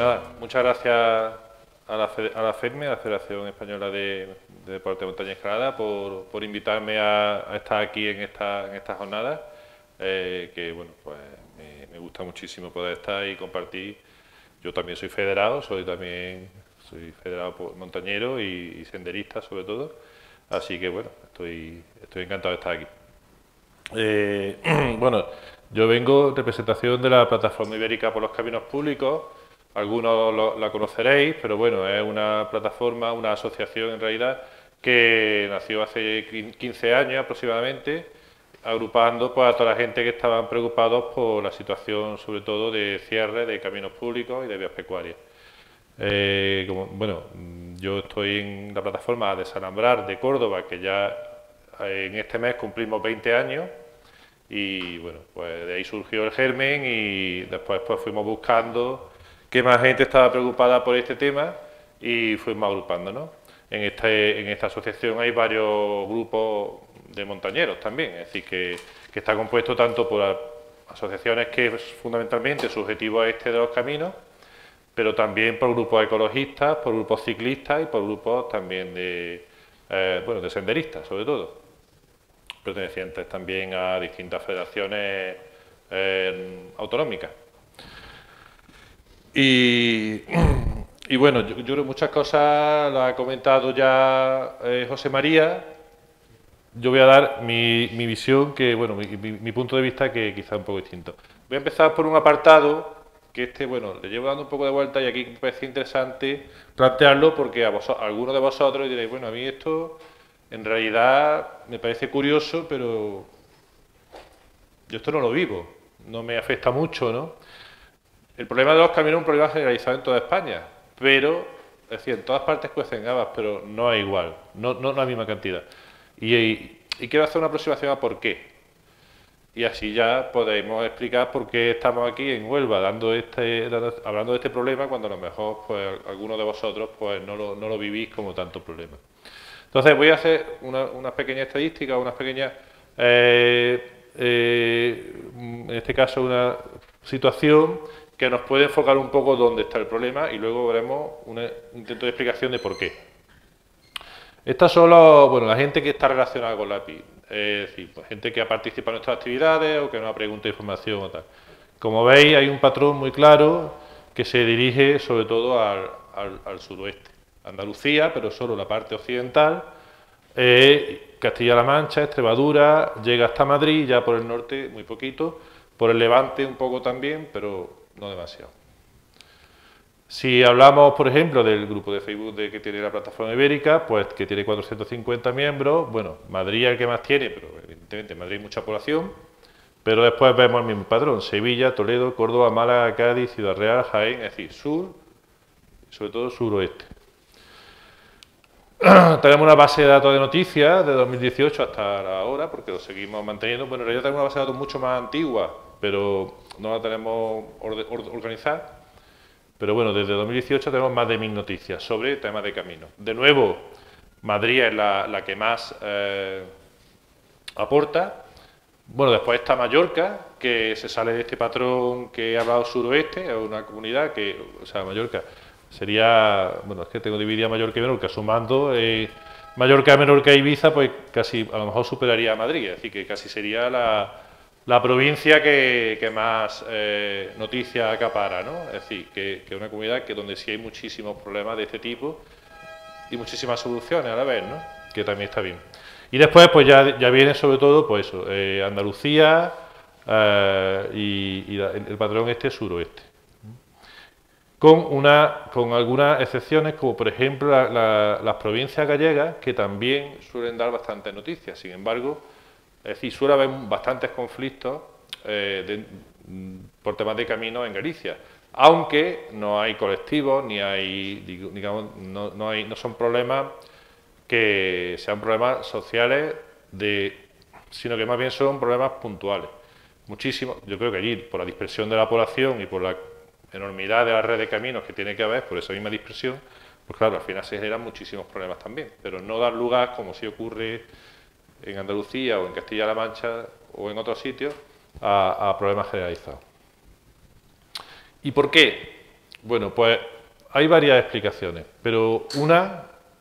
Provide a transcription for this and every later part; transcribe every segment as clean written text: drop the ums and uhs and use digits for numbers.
nada, muchas gracias a la FEDME, a la Federación Española de Deporte de Montaña y Escalada, por invitarme a estar aquí en esta jornada, que bueno, pues me gusta muchísimo poder estar y compartir. Yo también soy federado, soy federado montañero y senderista sobre todo, así que bueno, estoy encantado de estar aquí. Bueno, yo vengo en representación de la Plataforma Ibérica por los Caminos Públicos. Algunos la conoceréis, pero bueno, es una plataforma, una asociación en realidad que nació hace 15 años aproximadamente, agrupando pues, a toda la gente que estaban preocupados por la situación, sobre todo de cierre de caminos públicos y de vías pecuarias. Bueno, yo estoy en la plataforma Desalambrar de Córdoba, que ya en este mes cumplimos 20 años, y bueno, pues de ahí surgió el germen y después pues fuimos buscando qué más gente estaba preocupada por este tema y fuimos agrupándonos. En esta asociación hay varios grupos de montañeros también, es decir, que está compuesto tanto por asociaciones que fundamentalmente su objetivo es este de los caminos, pero también por grupos ecologistas, por grupos ciclistas y por grupos también bueno, de senderistas, sobre todo, pertenecientes también a distintas federaciones autonómicas. Y bueno, yo creo que muchas cosas las ha comentado ya José María. Yo voy a dar mi visión, que bueno, mi punto de vista, que quizá es un poco distinto. Voy a empezar por un apartado que bueno, le llevo dando un poco de vuelta y aquí me parece interesante plantearlo porque a algunos de vosotros diréis, bueno, a mí esto en realidad me parece curioso, pero yo esto no lo vivo, no me afecta mucho, ¿no? El problema de los caminos es un problema generalizado en toda España, pero, es decir, en todas partes cuecen habas, pero no es igual, no la misma cantidad. Y quiero hacer una aproximación a por qué. Y así ya podemos explicar por qué estamos aquí en Huelva hablando de este problema, cuando a lo mejor pues, algunos de vosotros pues, no lo vivís como tanto problema. Entonces voy a hacer unas pequeñas estadísticas, unas pequeñas, en este caso una situación que nos puede enfocar un poco dónde está el problema y luego veremos un intento de explicación de por qué. Estas son la gente que está relacionada con la API, es decir, pues, gente que ha participado en nuestras actividades o que nos ha preguntado información o tal. Como veis, hay un patrón muy claro que se dirige sobre todo al suroeste. Andalucía, pero solo la parte occidental, Castilla-La Mancha, Extremadura, llega hasta Madrid, ya por el norte muy poquito, por el Levante un poco también, pero no demasiado. Si hablamos, por ejemplo, del grupo de Facebook que tiene la plataforma ibérica, pues que tiene 450 miembros, bueno, Madrid es el que más tiene, pero evidentemente en Madrid hay mucha población, pero después vemos el mismo patrón, Sevilla, Toledo, Córdoba, Málaga, Cádiz, Ciudad Real, Jaén, es decir, sur, sobre todo suroeste. Tenemos una base de datos de noticias de 2018 hasta ahora, porque lo seguimos manteniendo. Bueno, en realidad tenemos una base de datos mucho más antigua, pero no la tenemos organizada. Pero bueno, desde 2018 tenemos más de 1000 noticias sobre temas de caminos. De nuevo, Madrid es la que más aporta. Bueno, después está Mallorca, que se sale de este patrón que he hablado suroeste, es una comunidad que, o sea, Mallorca sería, bueno, es que tengo dividida Mallorca y Menorca, sumando Mallorca, Menorca y Ibiza, pues casi a lo mejor superaría a Madrid, es decir, que casi sería la provincia que más noticias acapara, ¿no? Es decir, que es una comunidad donde sí hay muchísimos problemas de este tipo y muchísimas soluciones a la vez, ¿no? Que también está bien. Y después, pues ya viene sobre todo, pues eso, Andalucía y el patrón suroeste. Con algunas excepciones, como por ejemplo las provincias gallegas, que también suelen dar bastantes noticias. Sin embargo, es decir, suele haber bastantes conflictos por temas de caminos en Galicia, aunque no hay colectivos, ni hay, digamos, no son problemas que sean problemas sociales, sino que más bien son problemas puntuales. Muchísimo, yo creo que allí, por la dispersión de la población y por la enormidad de la red de caminos que tiene que haber, por esa misma dispersión, pues claro, al final se generan muchísimos problemas también, pero no dar lugar, como sí ocurre en Andalucía o en Castilla-La Mancha o en otros sitios, a problemas generalizados. ¿Y por qué? Bueno, pues hay varias explicaciones, pero una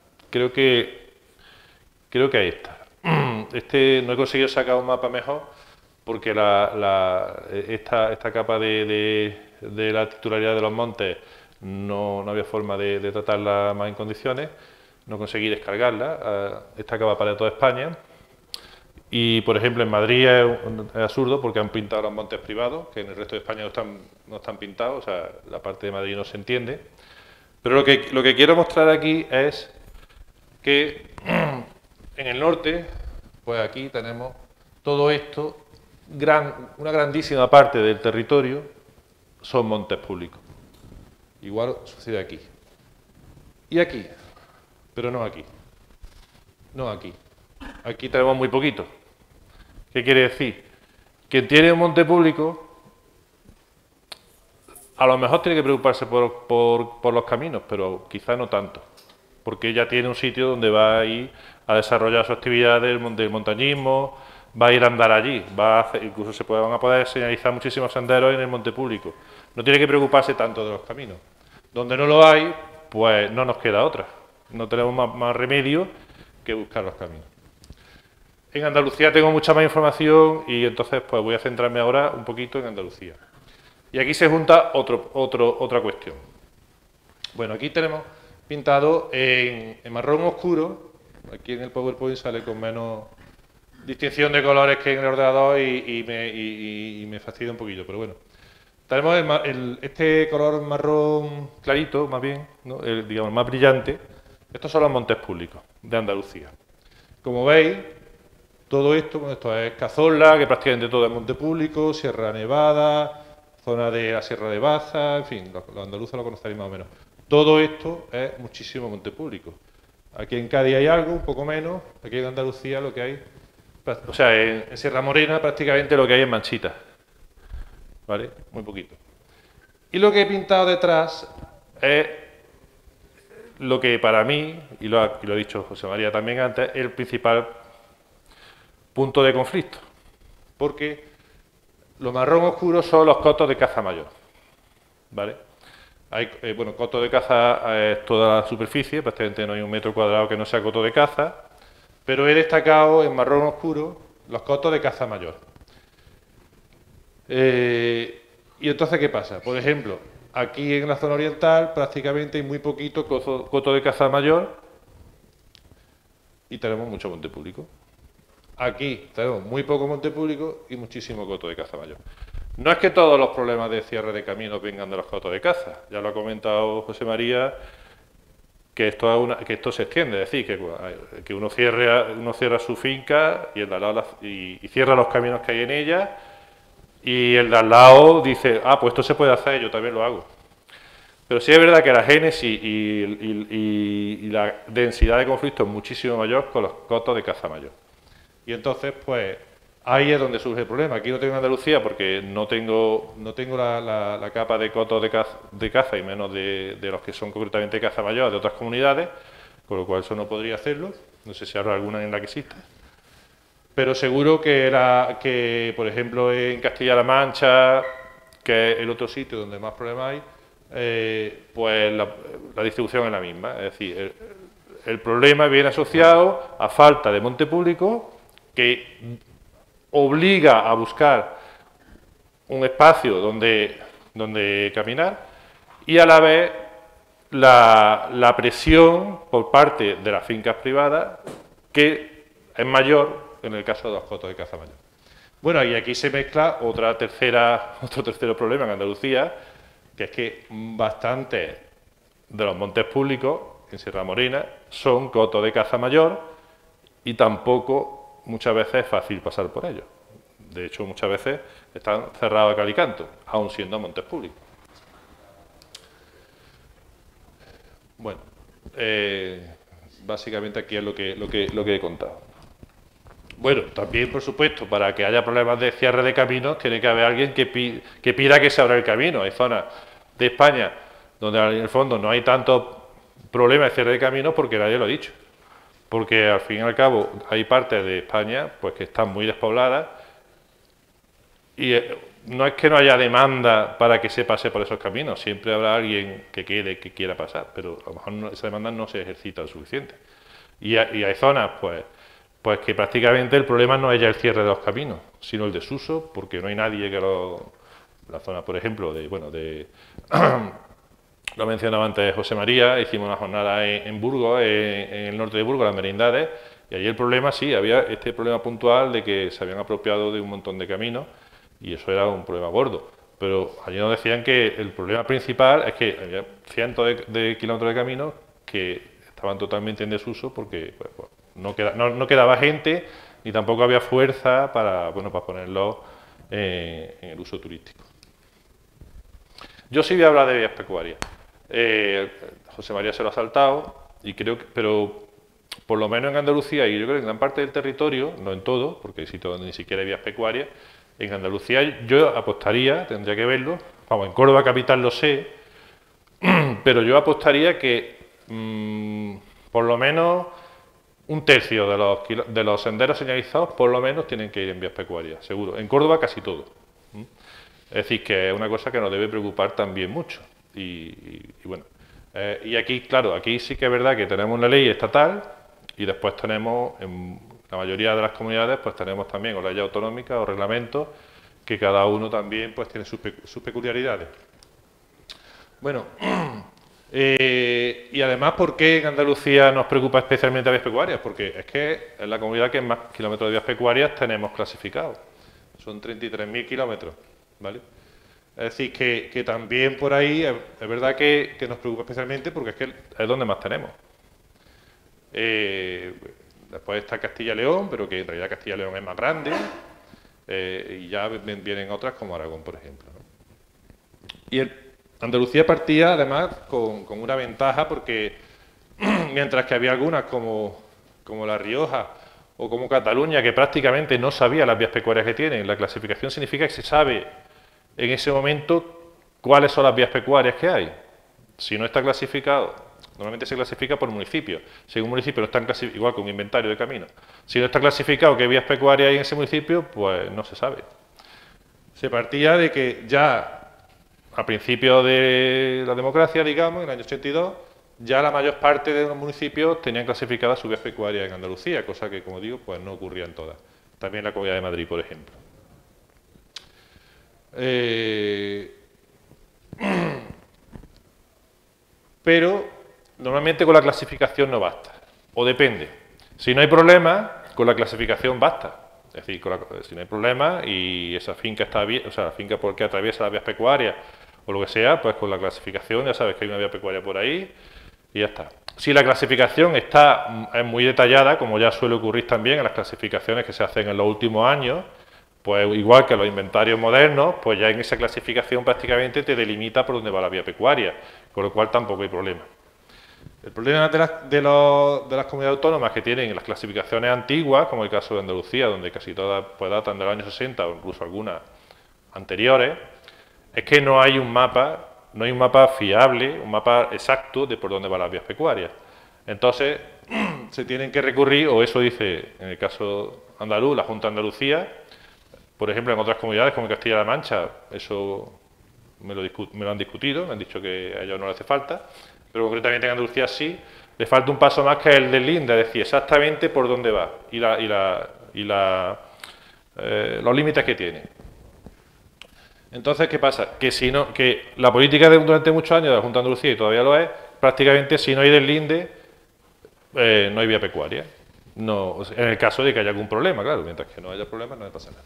creo que ahí está. No he conseguido sacar un mapa mejor porque esta capa de la titularidad de los montes no había forma de tratarla más en condiciones. No conseguí descargarla. Esta capa para toda España. Y, por ejemplo, en Madrid es absurdo porque han pintado los montes privados, que en el resto de España no están pintados, o sea, la parte de Madrid no se entiende. Pero lo que quiero mostrar aquí es que en el norte, pues aquí tenemos todo esto, una grandísima parte del territorio son montes públicos. Igual sucede aquí. Y aquí, pero no aquí. No aquí. Aquí tenemos muy poquito. ¿Qué quiere decir? Quien tiene un monte público, a lo mejor tiene que preocuparse por los caminos, pero quizá no tanto. Porque ya tiene un sitio donde va a ir a desarrollar su actividad del montañismo, va a ir a andar allí, incluso van a poder señalizar muchísimos senderos en el monte público. No tiene que preocuparse tanto de los caminos. Donde no lo hay, pues no nos queda otra. No tenemos más remedio que buscar los caminos. En Andalucía tengo mucha más información y entonces pues voy a centrarme ahora un poquito en Andalucía. Y aquí se junta otra cuestión. Bueno, aquí tenemos pintado en marrón oscuro. Aquí en el PowerPoint sale con menos distinción de colores que en el ordenador y me fastidia un poquito, pero bueno. Tenemos este color marrón clarito, más bien, ¿no? Digamos, más brillante. Estos son los montes públicos de Andalucía. Como veis, todo esto es Cazorla, que prácticamente todo es monte público, Sierra Nevada, zona de la Sierra de Baza, en fin, los andaluces lo conoceréis más o menos. Todo esto es muchísimo monte público. Aquí en Cádiz hay algo, un poco menos, aquí en Andalucía lo que hay, o sea, en Sierra Morena prácticamente lo que hay es manchita, ¿vale? Muy poquito. Y lo que he pintado detrás es lo que para mí, y lo ha dicho José María también antes, es el principal punto de conflicto, porque lo marrón oscuro son los cotos de caza mayor, ¿vale? Hay, coto de caza es toda la superficie, prácticamente no hay un metro cuadrado que no sea coto de caza, pero he destacado en marrón oscuro los cotos de caza mayor. Y entonces, ¿qué pasa? Por ejemplo, aquí en la zona oriental prácticamente hay muy poquito coto de caza mayor y tenemos mucho monte público. Aquí tenemos muy poco monte público y muchísimo coto de caza mayor. No es que todos los problemas de cierre de caminos vengan de los cotos de caza. Ya lo ha comentado José María, que esto se extiende. Es decir, que uno cierra su finca y cierra los caminos que hay en ella, y el de al lado dice, pues esto se puede hacer, yo también lo hago. Pero sí es verdad que la génesis y la densidad de conflicto es muchísimo mayor con los cotos de caza mayor. Y entonces, pues, ahí es donde surge el problema. Aquí no tengo Andalucía porque no tengo la capa de cotos de caza y menos de los que son concretamente caza mayor de otras comunidades, con lo cual eso no podría hacerlo. No sé si habrá alguna en la que exista. Pero seguro que por ejemplo, en Castilla-La Mancha, que es el otro sitio donde más problemas hay, pues la distribución es la misma. Es decir, el problema viene asociado a falta de monte público que obliga a buscar un espacio donde caminar y a la vez la presión por parte de las fincas privadas que es mayor en el caso de los cotos de caza mayor. Bueno, y aquí se mezcla otro tercero problema en Andalucía, que es que bastantes de los montes públicos en Sierra Morena son cotos de caza mayor y tampoco muchas veces es fácil pasar por ellos. De hecho, muchas veces están cerrados a cal y canto, aun siendo montes públicos. Bueno, básicamente aquí es lo que he contado. Bueno, también, por supuesto, para que haya problemas de cierre de caminos, tiene que haber alguien que pida que se abra el camino. Hay zonas de España donde en el fondo no hay tantos problemas de cierre de caminos porque nadie lo ha dicho. Porque al fin y al cabo hay partes de España pues que están muy despobladas y no es que no haya demanda para que se pase por esos caminos, siempre habrá alguien que quiera pasar, pero a lo mejor esa demanda no se ejercita lo suficiente. Y hay zonas, pues que prácticamente el problema no es ya el cierre de los caminos, sino el desuso, porque no hay nadie que la zona, por ejemplo, lo mencionaba antes José María, hicimos una jornada en Burgos, en el norte de Burgos, las merindades, y allí el problema, sí, había este problema puntual de que se habían apropiado de un montón de caminos, y eso era un problema gordo. Pero allí nos decían que el problema principal es que había cientos de kilómetros de caminos que estaban totalmente en desuso porque no quedaba gente ni tampoco había fuerza para ponerlo en el uso turístico. Yo sí voy a hablar de vías pecuarias. José María se lo ha saltado, pero por lo menos en Andalucía, y yo creo que en gran parte del territorio, no en todo, porque hay sitios donde ni siquiera hay vías pecuarias, en Andalucía yo apostaría, tendría que verlo, vamos, en Córdoba capital lo sé, pero yo apostaría que por lo menos un tercio de los senderos señalizados por lo menos tienen que ir en vías pecuarias, seguro. En Córdoba casi todo. Es decir, que es una cosa que nos debe preocupar también mucho. Y bueno, y aquí, claro, aquí sí que es verdad que tenemos una ley estatal y después tenemos, en la mayoría de las comunidades, pues tenemos también o leyes autonómicas o reglamentos que cada uno también pues tiene sus peculiaridades. Bueno, y además, ¿por qué en Andalucía nos preocupa especialmente a vías pecuarias? Porque es que es la comunidad que más kilómetros de vías pecuarias tenemos clasificados. Son 33.000 kilómetros, ¿vale? Es decir, que también por ahí es verdad que nos preocupa especialmente porque es que es donde más tenemos. Después está Castilla y León, pero que en realidad Castilla y León es más grande, y ya vienen otras como Aragón, por ejemplo, ¿no? Y Andalucía partía además con una ventaja porque mientras que había algunas como La Rioja o como Cataluña que prácticamente no sabía las vías pecuarias que tienen, la clasificación significa que se sabe en ese momento cuáles son las vías pecuarias que hay. Si no está clasificado, normalmente se clasifica por municipio. Si un municipio no está clasificado, igual que un inventario de caminos, si no está clasificado qué vías pecuarias hay en ese municipio, pues no se sabe. Se partía de que ya a principios de la democracia, digamos, en el año 82, ya la mayor parte de los municipios tenían clasificadas sus vías pecuarias en Andalucía, cosa que, como digo, pues no ocurría en todas. También en la Comunidad de Madrid, por ejemplo. Pero normalmente con la clasificación no basta, o depende. Si no hay problema, con la clasificación basta. Es decir, si no hay problema y esa finca está bien, o sea, la finca porque atraviesa las vías pecuarias o lo que sea, pues con la clasificación ya sabes que hay una vía pecuaria por ahí y ya está. Si la clasificación es muy detallada, como ya suele ocurrir también en las clasificaciones que se hacen en los últimos años, pues igual que los inventarios modernos, pues ya en esa clasificación prácticamente te delimita por dónde va la vía pecuaria, con lo cual tampoco hay problema. El problema de las comunidades autónomas que tienen las clasificaciones antiguas, como el caso de Andalucía, donde casi todas pues, datan del año 60 o incluso algunas anteriores, es que no hay un mapa fiable, un mapa exacto de por dónde van las vías pecuarias. Entonces, se tienen que recurrir, o eso dice en el caso andaluz, la Junta de Andalucía, por ejemplo, en otras comunidades como Castilla-La Mancha, eso me lo han discutido, me han dicho que a ellos no les hace falta, pero concretamente en Andalucía sí, le falta un paso más que el del INDE, es decir, exactamente por dónde va y los límites que tiene. Entonces, ¿qué pasa? Que la política durante muchos años de la Junta de Andalucía, y todavía lo es, prácticamente si no hay del INDE, no hay vía pecuaria. No, en el caso de que haya algún problema, claro, mientras que no haya problema no le pasa nada.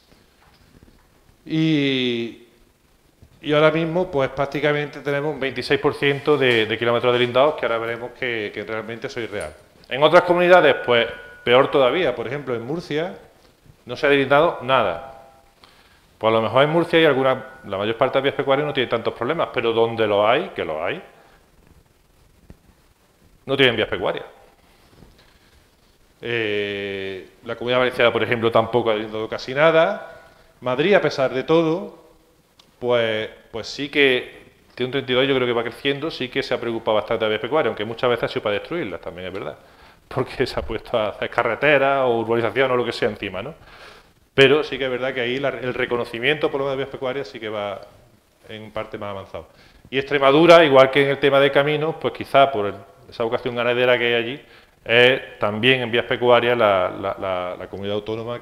Y ahora mismo, pues prácticamente tenemos un 26% de kilómetros delindados, que ahora veremos que realmente eso es irreal. En otras comunidades, pues peor todavía. Por ejemplo, en Murcia no se ha delindado nada. Pues a lo mejor en Murcia hay la mayor parte de vías pecuarias no tiene tantos problemas, pero donde lo hay, que lo hay, no tienen vías pecuarias. La Comunidad Valenciana, por ejemplo, tampoco ha delindado casi nada. Madrid, a pesar de todo, pues sí que tiene un 32, yo creo que va creciendo, sí que se ha preocupado bastante de vías pecuarias, aunque muchas veces ha sido para destruirlas, también es verdad, porque se ha puesto a hacer carreteras o urbanización o lo que sea encima, ¿no? Pero sí que es verdad que ahí el reconocimiento por lo menos de vías pecuarias sí que va en parte más avanzado. Y Extremadura, igual que en el tema de caminos, pues quizá por esa vocación ganadera que hay allí, es también en vías pecuarias la comunidad autónoma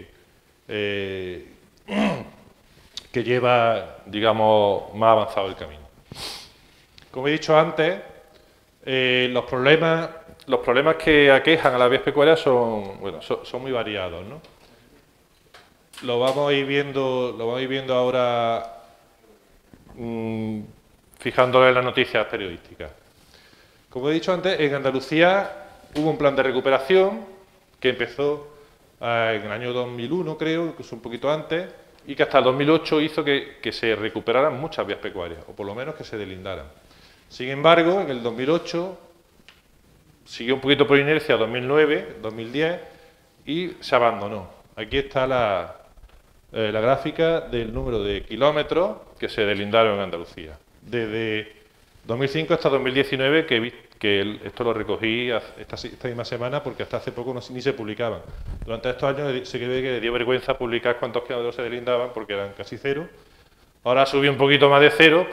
que lleva, digamos, más avanzado el camino. Como he dicho antes, los problemas que aquejan a las vías pecuarias son, bueno, son muy variados, ¿no? Lo vamos a ir viendo ahora fijándole en las noticias periodísticas. Como he dicho antes, en Andalucía hubo un plan de recuperación que empezó en el año 2001, creo, incluso un poquito antes, y que hasta el 2008 hizo que se recuperaran muchas vías pecuarias, o por lo menos que se deslindaran. Sin embargo, en el 2008 siguió un poquito por inercia 2009, 2010 y se abandonó. Aquí está la gráfica del número de kilómetros que se deslindaron en Andalucía. Desde 2005 hasta 2019, esto lo recogí esta misma semana porque hasta hace poco ni se publicaban. Durante estos años se ve que dio vergüenza publicar cuántos kilómetros se deslindaban porque eran casi cero. Ahora subió un poquito más de cero,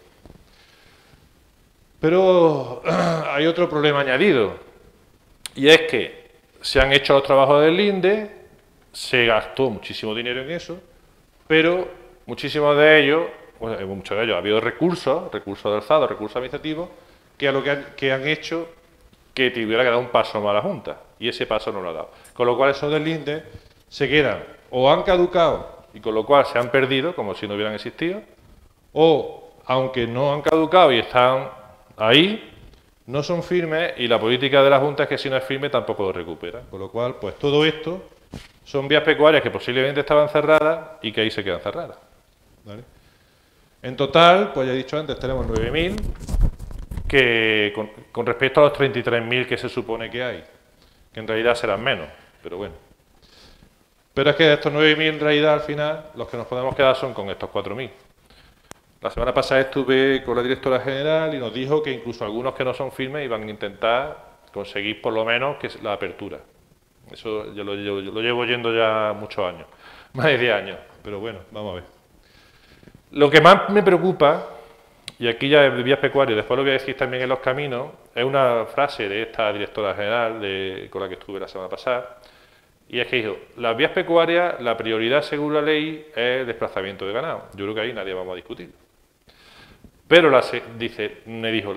pero hay otro problema añadido, y es que se han hecho los trabajos del Linde, se gastó muchísimo dinero en eso, pero muchísimos de ellos, bueno, en muchos de ellos ha habido recursos de alzado, recursos administrativos, que han hecho que tuviera que dar un paso más a la Junta, y ese paso no lo ha dado. Con lo cual esos del Linde se quedan, o han caducado, y con lo cual se han perdido, como si no hubieran existido, o, aunque no han caducado y están ahí, no son firmes, y la política de la Junta es que si no es firme tampoco lo recupera. Con lo cual, pues todo esto son vías pecuarias que posiblemente estaban cerradas y que ahí se quedan cerradas. ¿Vale? En total, pues ya he dicho antes, tenemos 9.000, que con respecto a los 33.000 que se supone que hay, que en realidad serán menos, pero bueno. Pero es que de estos 9.000 en realidad al final los que nos podemos quedar son con estos 4.000. La semana pasada estuve con la directora general y nos dijo que incluso algunos que no son firmes iban a intentar conseguir por lo menos la apertura. Eso yo lo llevo oyendo ya muchos años, más de 10 años, pero bueno, vamos a ver. Lo que más me preocupa, y aquí ya en vías pecuarias, después lo voy a decir también en los caminos, es una frase de esta directora general con la que estuve la semana pasada, y es que dijo, las vías pecuarias, la prioridad según la ley es el desplazamiento de ganado. Yo creo que ahí nadie vamos a discutir. Pero me dijo,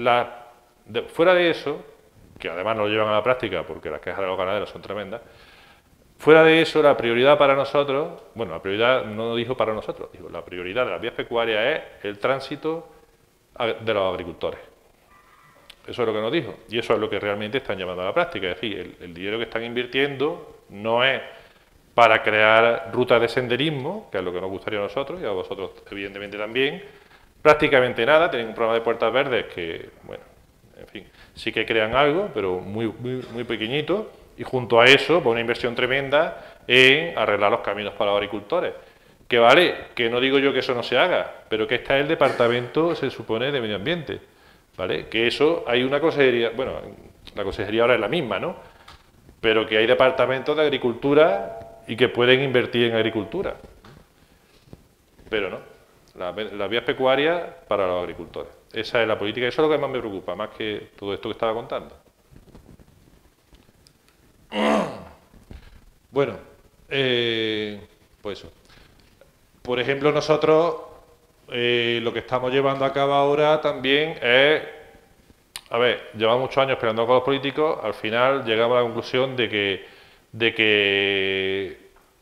fuera de eso, que además no lo llevan a la práctica porque las quejas de los ganaderos son tremendas, fuera de eso la prioridad para nosotros, bueno, la prioridad no lo dijo para nosotros, dijo, la prioridad de las vías pecuarias es el tránsito de los agricultores. Eso es lo que nos dijo, y eso es lo que realmente están llevando a la práctica, es decir, el dinero que están invirtiendo no es para crear rutas de senderismo, que es lo que nos gustaría a nosotros, y a vosotros evidentemente también, prácticamente nada, tienen un programa de puertas verdes que, bueno, en fin, sí que crean algo, pero muy, muy, muy pequeñito, y junto a eso, pues una inversión tremenda en arreglar los caminos para los agricultores. Que vale, que no digo yo que eso no se haga, pero que está el departamento, se supone, de medio ambiente, ¿vale? Que eso, hay una consejería, bueno, la consejería ahora es la misma, ¿no? Pero que hay departamentos de agricultura y que pueden invertir en agricultura. Pero no. Las vías pecuarias para los agricultores. Esa es la política, eso es lo que más me preocupa, más que todo esto que estaba contando. Bueno, pues eso. Por ejemplo, nosotros lo que estamos llevando a cabo ahora también es, a ver, llevamos muchos años peleando con los políticos, al final llegamos a la conclusión de que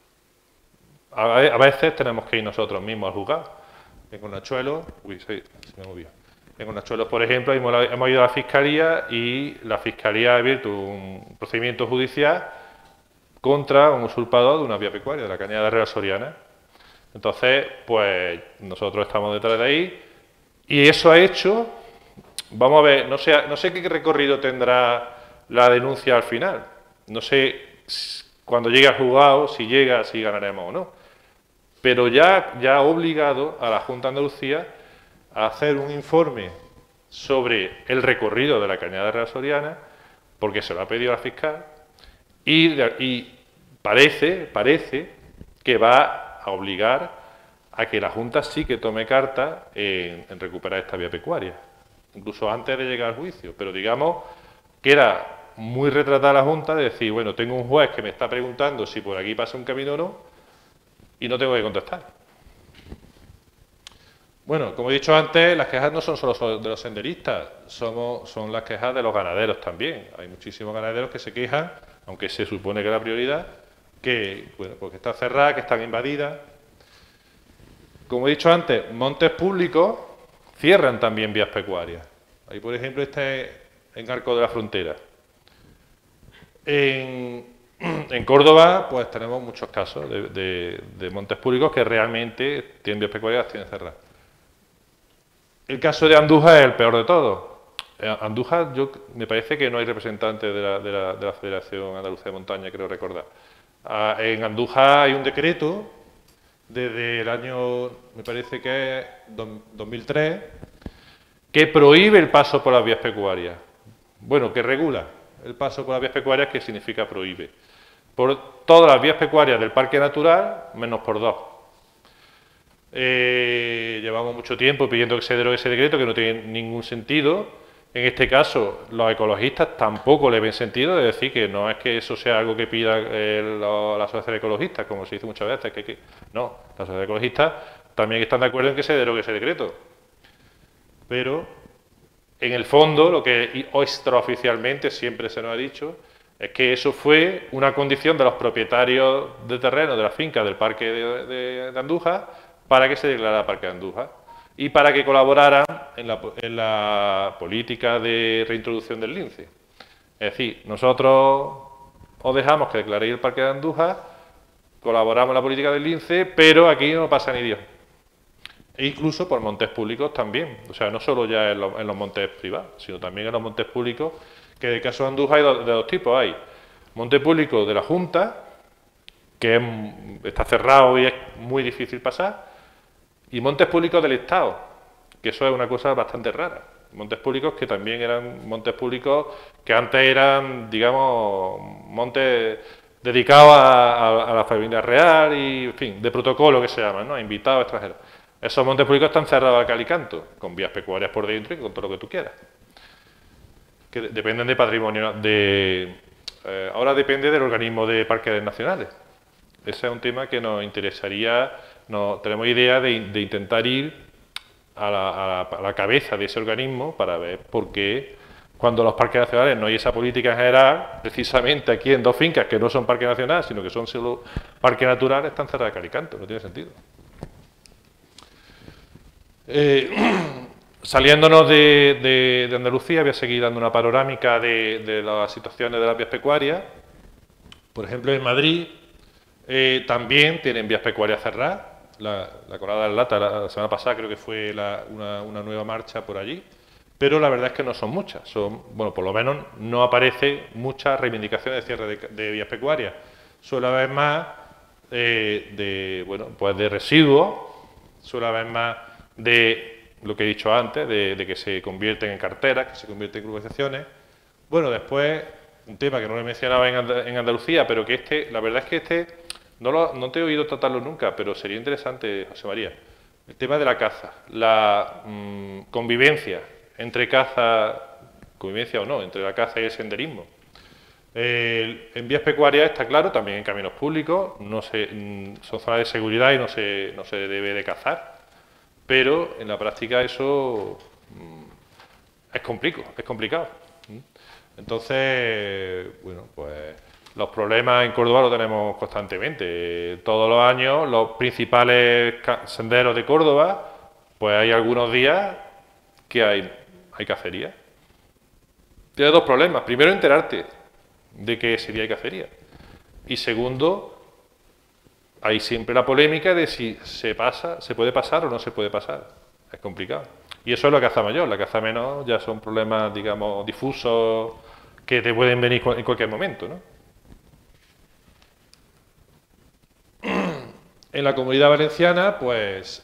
a veces tenemos que ir nosotros mismos al juzgado. En Conachuelos, se me movió. En Conachuelos, por ejemplo, hemos ido a la Fiscalía y la Fiscalía ha abierto un procedimiento judicial contra un usurpador de una vía pecuaria, de la Cañada Real Soriana. Entonces, pues nosotros estamos detrás de ahí y eso ha hecho, vamos a ver, no sé qué recorrido tendrá la denuncia al final. No sé cuando llegue al juzgado, si ganaremos o no. Pero ya ha obligado a la Junta de Andalucía a hacer un informe sobre el recorrido de la Cañada Real Soriana, porque se lo ha pedido la fiscal, y parece que va a obligar a que la Junta sí que tome carta en recuperar esta vía pecuaria, incluso antes de llegar al juicio. Pero digamos que era muy retratada la Junta de decir, bueno, tengo un juez que me está preguntando si por aquí pasa un camino o no, y no tengo que contestar. Bueno, como he dicho antes, las quejas no son solo de los senderistas, son las quejas de los ganaderos también. Hay muchísimos ganaderos que se quejan, aunque se supone que es la prioridad, que, bueno, porque está cerrada, que están invadidas. Como he dicho antes, montes públicos cierran también vías pecuarias. Ahí, por ejemplo, este en Arco de la Frontera. En Córdoba, pues tenemos muchos casos de montes públicos que realmente tienen vías pecuarias, las tienen cerradas. El caso de Andújar es el peor de todos. Andújar, me parece que no hay representantes de la Federación Andaluza de Montaña, creo recordar. En Andújar hay un decreto desde el año, me parece que es 2003, que prohíbe el paso por las vías pecuarias. Bueno, que regula el paso por las vías pecuarias, que significa prohíbe. Por todas las vías pecuarias del parque natural, menos por dos. Llevamos mucho tiempo pidiendo que se derogue ese decreto, que no tiene ningún sentido. En este caso, los ecologistas tampoco le ven sentido, es decir, que no es que eso sea algo que pida la asociación ecologista, como se dice muchas veces, no, las asociaciones ecologistas también están de acuerdo en que se derogue ese decreto. Pero, en el fondo, lo que extraoficialmente siempre se nos ha dicho es que eso fue una condición de los propietarios de terreno de las fincas del parque de Andújar para que se declarara Parque de Andújar y para que colaboraran en la política de reintroducción del lince. Es decir, nosotros os dejamos que declaréis el Parque de Andújar, colaboramos en la política del lince, pero aquí no pasa ni Dios. E incluso por montes públicos también, o sea, no solo ya en los montes privados, sino también en los montes públicos, que en el caso de Andújar hay de dos tipos. Hay monte público de la Junta, que está cerrado y es muy difícil pasar, y montes públicos del Estado, que eso es una cosa bastante rara. Montes públicos que también eran montes públicos que antes eran, digamos, montes dedicados a la familia real y, en fin, de protocolo que se llaman, ¿no? Invitados extranjeros. Esos montes públicos están cerrados a cal y canto, con vías pecuarias por dentro y con todo lo que tú quieras. Que dependen de patrimonio. Ahora depende del organismo de parques nacionales. Ese es un tema que nos interesaría. Tenemos idea de intentar ir a la cabeza de ese organismo para ver por qué, cuando los parques nacionales no hay esa política en general, precisamente aquí en dos fincas que no son parques nacionales, sino que son solo parques naturales, están cerradas de cal y canto. No tiene sentido. Saliéndonos de Andalucía, voy a seguir dando una panorámica de las situaciones de las vías pecuarias. Por ejemplo, en Madrid también tienen vías pecuarias cerradas. La Colada del Lata, la semana pasada creo que fue una nueva marcha por allí, pero la verdad es que no son muchas. Bueno, por lo menos no aparece muchas reivindicaciones de cierre de vías pecuarias. Suele haber más pues de residuos, suele haber más de lo que he dicho antes, de que se convierten en carteras, que se convierten en urbanizaciones. Bueno, después, un tema que no lo he mencionado en Andalucía, pero que la verdad es que no te he oído tratarlo nunca, pero sería interesante, José María. El tema de la caza, la convivencia entre caza, convivencia o no, entre la caza y el senderismo. En vías pecuarias está claro, también en caminos públicos, son zonas de seguridad y no se debe de cazar. Pero en la práctica eso es complicado. Entonces, bueno, pues los problemas en Córdoba los tenemos constantemente. Todos los años, los principales senderos de Córdoba, pues hay algunos días que hay cacería. Tienes dos problemas. Primero, enterarte de que ese día hay cacería. Y segundo, hay siempre la polémica de si se puede pasar o no se puede pasar. Es complicado. Y eso es la caza mayor. La caza menor ya son problemas, digamos, difusos que te pueden venir en cualquier momento, ¿no? En la Comunidad Valenciana, pues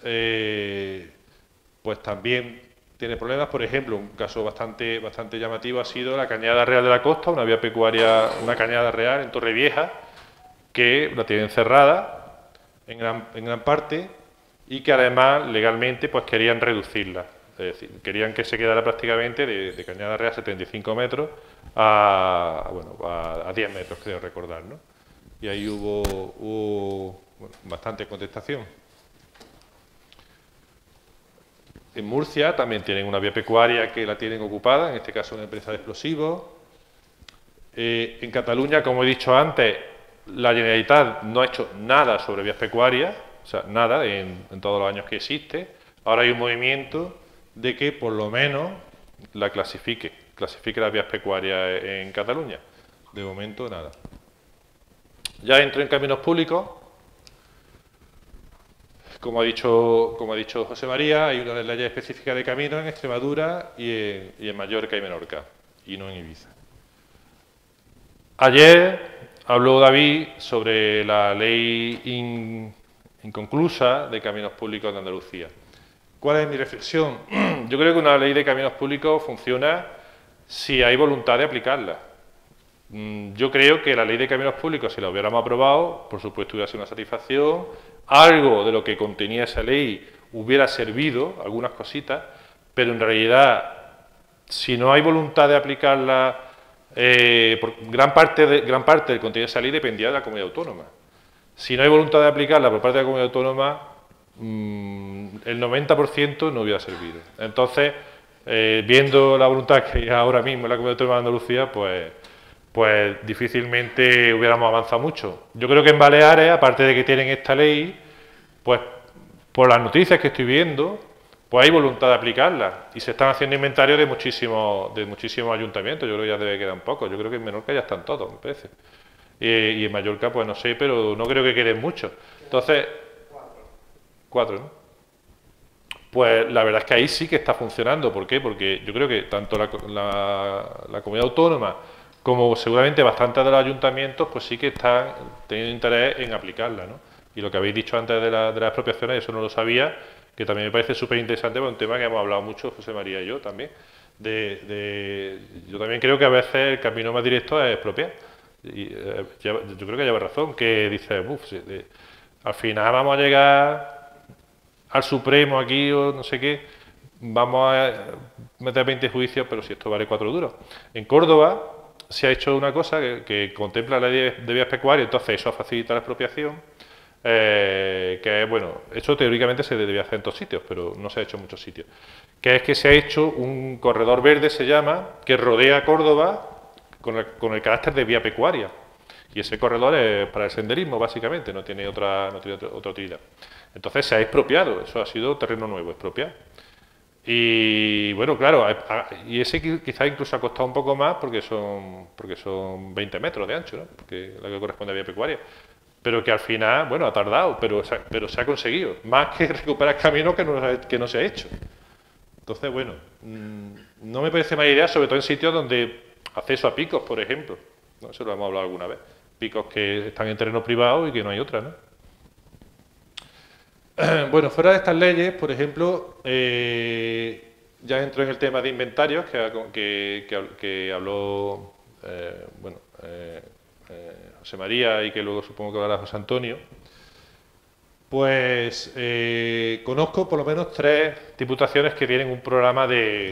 también tiene problemas. Por ejemplo, un caso bastante llamativo ha sido la Cañada Real de la Costa, una vía pecuaria, una cañada real en Torrevieja, que la tienen cerrada en gran parte y que además legalmente pues querían reducirla. Es decir, querían que se quedara prácticamente de Cañada Real 75 metros a 10 metros, creo recordar, ¿no? Y ahí hubo bastante contestación. En Murcia también tienen una vía pecuaria que la tienen ocupada, en este caso una empresa de explosivos. En Cataluña, como he dicho antes, la Generalitat no ha hecho nada sobre vías pecuarias, o sea, nada en todos los años que existe. Ahora hay un movimiento de que por lo menos la clasifique las vías pecuarias en Cataluña. De momento, nada. Ya entro en caminos públicos. Como ha dicho José María, hay una ley específica de caminos en Extremadura y en Mallorca y Menorca, y no en Ibiza. Ayer habló David sobre la ley inconclusa de caminos públicos de Andalucía. ¿Cuál es mi reflexión? Yo creo que una ley de caminos públicos funciona si hay voluntad de aplicarla. Yo creo que la ley de caminos públicos, si la hubiéramos aprobado, por supuesto hubiera sido una satisfacción, algo de lo que contenía esa ley hubiera servido, algunas cositas, pero en realidad, si no hay voluntad de aplicarla, gran parte del contenido de esa ley dependía de la comunidad autónoma. Si no hay voluntad de aplicarla por parte de la comunidad autónoma, el 90% no hubiera servido. Entonces, viendo la voluntad que hay ahora mismo en la comunidad autónoma de Andalucía, pues difícilmente hubiéramos avanzado mucho. Yo creo que en Baleares, aparte de que tienen esta ley, pues por las noticias que estoy viendo, pues hay voluntad de aplicarla y se están haciendo inventarios de muchísimos ayuntamientos. Yo creo que ya debe quedar un poco. Yo creo que en Menorca ya están todos, me parece. Y en Mallorca, pues no sé, pero no creo que queden muchos. Entonces, 4, ¿no? Pues la verdad es que ahí sí que está funcionando. ¿Por qué? Porque yo creo que tanto la comunidad autónoma como seguramente bastantes de los ayuntamientos, pues sí que están teniendo interés en aplicarla, ¿no? Y lo que habéis dicho antes de las expropiaciones, eso no lo sabía, que también me parece súper interesante, porque es un tema que hemos hablado mucho José María y yo también. Yo también creo que a veces el camino más directo es expropiar. Y, yo creo que lleva razón, que dice, al final vamos a llegar al Supremo aquí o no sé qué, vamos a meter 20 juicios, pero si esto vale 4 duros. En Córdoba se ha hecho una cosa que contempla la ley de vías pecuarias, entonces eso facilita la expropiación, que es, bueno, eso teóricamente se debía hacer en todos sitios, pero no se ha hecho en muchos sitios, que es que se ha hecho un corredor verde, se llama, que rodea Córdoba con el carácter de vía pecuaria, y ese corredor es para el senderismo, básicamente, no tiene otra utilidad. Entonces se ha expropiado, eso ha sido terreno nuevo, expropiar. Y bueno, claro, y ese quizá incluso ha costado un poco más porque son 20 metros de ancho, ¿no? Porque la que corresponde a vía pecuaria. Pero que al final, bueno, ha tardado, pero se ha conseguido. Más que recuperar camino que no se ha hecho. Entonces, bueno, no me parece mala idea, sobre todo en sitios donde acceso a picos, por ejemplo. ¿No? Eso lo hemos hablado alguna vez. Picos que están en terreno privado y que no hay otra, ¿no? Bueno, fuera de estas leyes, por ejemplo, ya entro en el tema de inventarios que habló José María y que luego supongo que hablará José Antonio. Pues conozco por lo menos 3 diputaciones que tienen un programa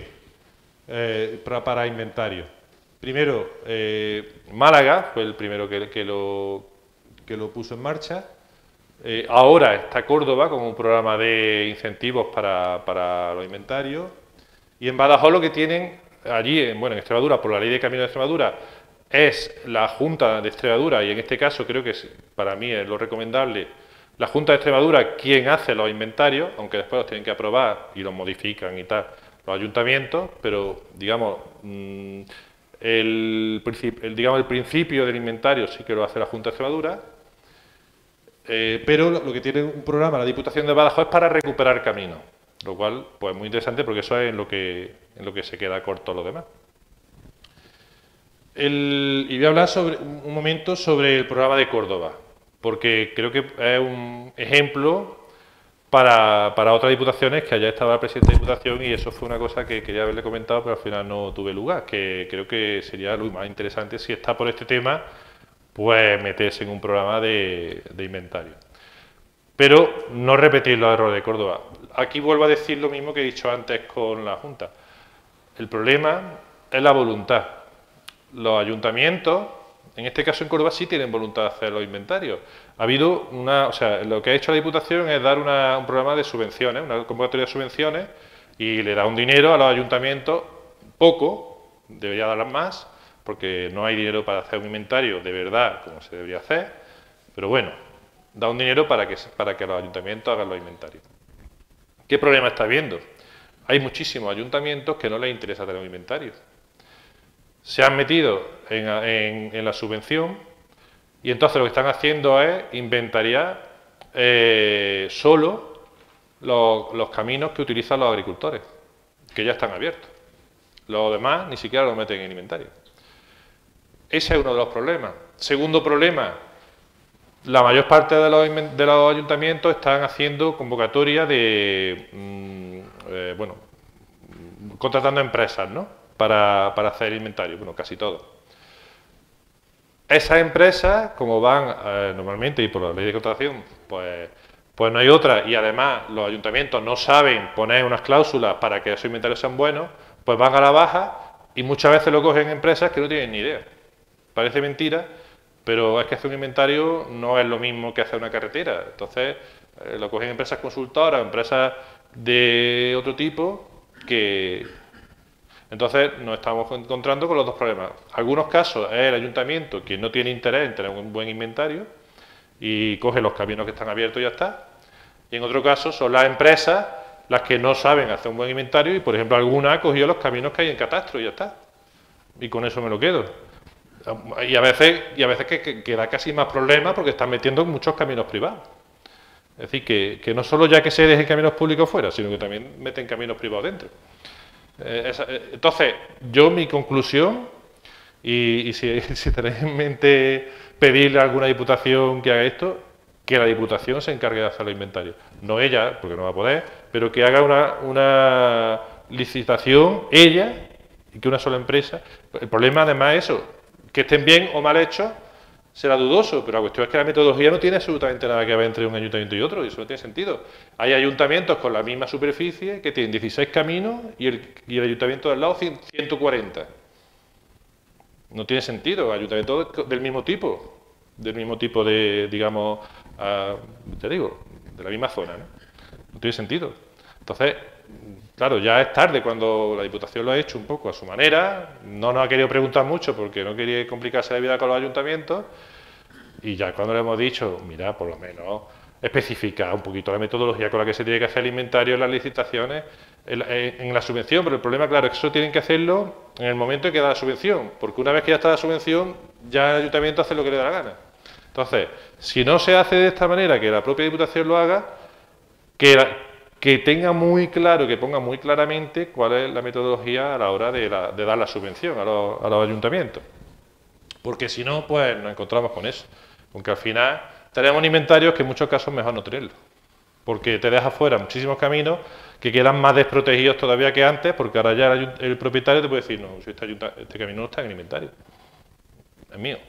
para inventario. Primero, Málaga fue el primero que lo puso en marcha. Ahora está Córdoba con un programa de incentivos para los inventarios. Y en Badajoz lo que tienen allí, en Extremadura, por la ley de Caminos de Extremadura, es la Junta de Extremadura, y en este caso creo que para mí es lo recomendable, la Junta de Extremadura quien hace los inventarios, aunque después los tienen que aprobar y los modifican y tal, los ayuntamientos, pero digamos, el principio del inventario sí que lo hace la Junta de Extremadura. Pero lo que tiene un programa la Diputación de Badajoz es para recuperar caminos, lo cual pues muy interesante porque eso es en lo que se queda corto lo demás. Y voy a hablar un momento sobre el programa de Córdoba, porque creo que es un ejemplo para otras diputaciones, que haya estado el presidente de Diputación y eso fue una cosa que quería haberle comentado, pero al final no tuve lugar, que creo que sería lo más interesante si está por este tema, pues meterse en un programa de inventario. pero no repetir los errores de Córdoba. Aquí vuelvo a decir lo mismo que he dicho antes con la Junta. El problema es la voluntad. Los ayuntamientos, en este caso en Córdoba, sí tienen voluntad de hacer los inventarios. Ha habido o sea, lo que ha hecho la Diputación es dar un programa de subvenciones, una convocatoria de subvenciones, y le da un dinero a los ayuntamientos, poco, debería darlas más, porque no hay dinero para hacer un inventario de verdad como se debería hacer, pero bueno, da un dinero para que los ayuntamientos hagan los inventarios. ¿Qué problema está habiendo? Hay muchísimos ayuntamientos que no les interesa tener un inventario. Se han metido en la subvención y entonces lo que están haciendo es inventariar solo los caminos que utilizan los agricultores, que ya están abiertos. Los demás ni siquiera los meten en inventario. Ese es uno de los problemas. Segundo problema, la mayor parte de los ayuntamientos están haciendo convocatorias de, contratando empresas, ¿no?, para hacer el inventario, bueno, casi todo. Esas empresas, como van normalmente y por la ley de contratación, pues no hay otra, y además los ayuntamientos no saben poner unas cláusulas para que esos inventarios sean buenos, pues van a la baja y muchas veces lo cogen empresas que no tienen ni idea. Parece mentira, pero es que hacer un inventario no es lo mismo que hacer una carretera. Entonces, lo cogen empresas consultoras, empresas de otro tipo, que entonces nos estamos encontrando con los dos problemas. En algunos casos es el ayuntamiento que no tiene interés en tener un buen inventario y coge los caminos que están abiertos y ya está. Y en otro caso son las empresas las que no saben hacer un buen inventario y, por ejemplo, alguna ha cogido los caminos que hay en catastro y ya está. Y con eso me lo quedo. Y a veces que da casi más problemas porque están metiendo muchos caminos privados. Es decir, que no solo ya que se dejen caminos públicos fuera, sino que también meten caminos privados dentro. Entonces, mi conclusión, y si tenéis en mente pedirle a alguna diputación que haga esto, que la diputación se encargue de hacer los inventarios. No ella, porque no va a poder, pero que haga una licitación ella y que una sola empresa. El problema además es eso, que estén bien o mal hechos será dudoso, pero la cuestión es que la metodología no tiene absolutamente nada que ver entre un ayuntamiento y otro, y eso no tiene sentido. Hay ayuntamientos con la misma superficie que tienen 16 caminos y el ayuntamiento del lado 140. No tiene sentido, ayuntamientos del mismo tipo de, digamos, te digo, de la misma zona, ¿no? No tiene sentido. Entonces, claro, ya es tarde cuando la Diputación lo ha hecho un poco a su manera, no nos ha querido preguntar mucho porque no quería complicarse la vida con los ayuntamientos, y ya cuando le hemos dicho, mira, por lo menos especificar un poquito la metodología con la que se tiene que hacer el inventario en las licitaciones, en la subvención, pero el problema, claro, es que eso tienen que hacerlo en el momento en que da la subvención, porque una vez que ya está la subvención, ya el ayuntamiento hace lo que le da la gana. Entonces, si no se hace de esta manera, que la propia Diputación lo haga, que tenga muy claro, que ponga muy claramente cuál es la metodología a la hora de dar la subvención a los ayuntamientos. Porque si no, pues nos encontramos con eso. Aunque al final tenemos inventarios que en muchos casos es mejor no tenerlos. Porque te deja fuera muchísimos caminos que quedan más desprotegidos todavía que antes, porque ahora ya el propietario te puede decir, no, si este camino no está en el inventario. Es mío.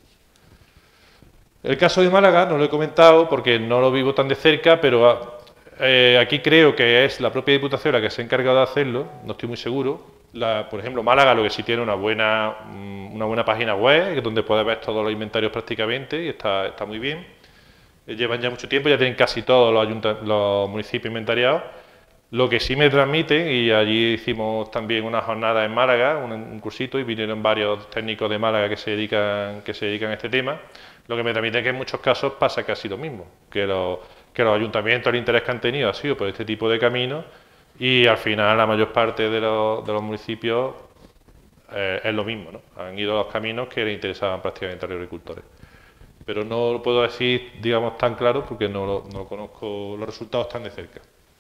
El caso de Málaga no lo he comentado porque no lo vivo tan de cerca, pero aquí creo que es la propia Diputación la que se ha encargado de hacerlo, no estoy muy seguro. Por ejemplo, Málaga lo que sí tiene una buena página web, donde puedes ver todos los inventarios prácticamente, y está muy bien. Llevan ya mucho tiempo, ya tienen casi todos los municipios inventariados. Lo que sí me transmiten, y allí hicimos también una jornada en Málaga, un cursito, y vinieron varios técnicos de Málaga que se dedican a este tema. Lo que me transmite es que en muchos casos pasa casi lo mismo, que los ayuntamientos, el interés que han tenido ha sido por este tipo de caminos, y al final la mayor parte de los municipios es lo mismo, ¿no? Han ido a los caminos que les interesaban prácticamente a los agricultores. Pero no lo puedo decir, digamos, tan claro porque no conozco los resultados tan de cerca.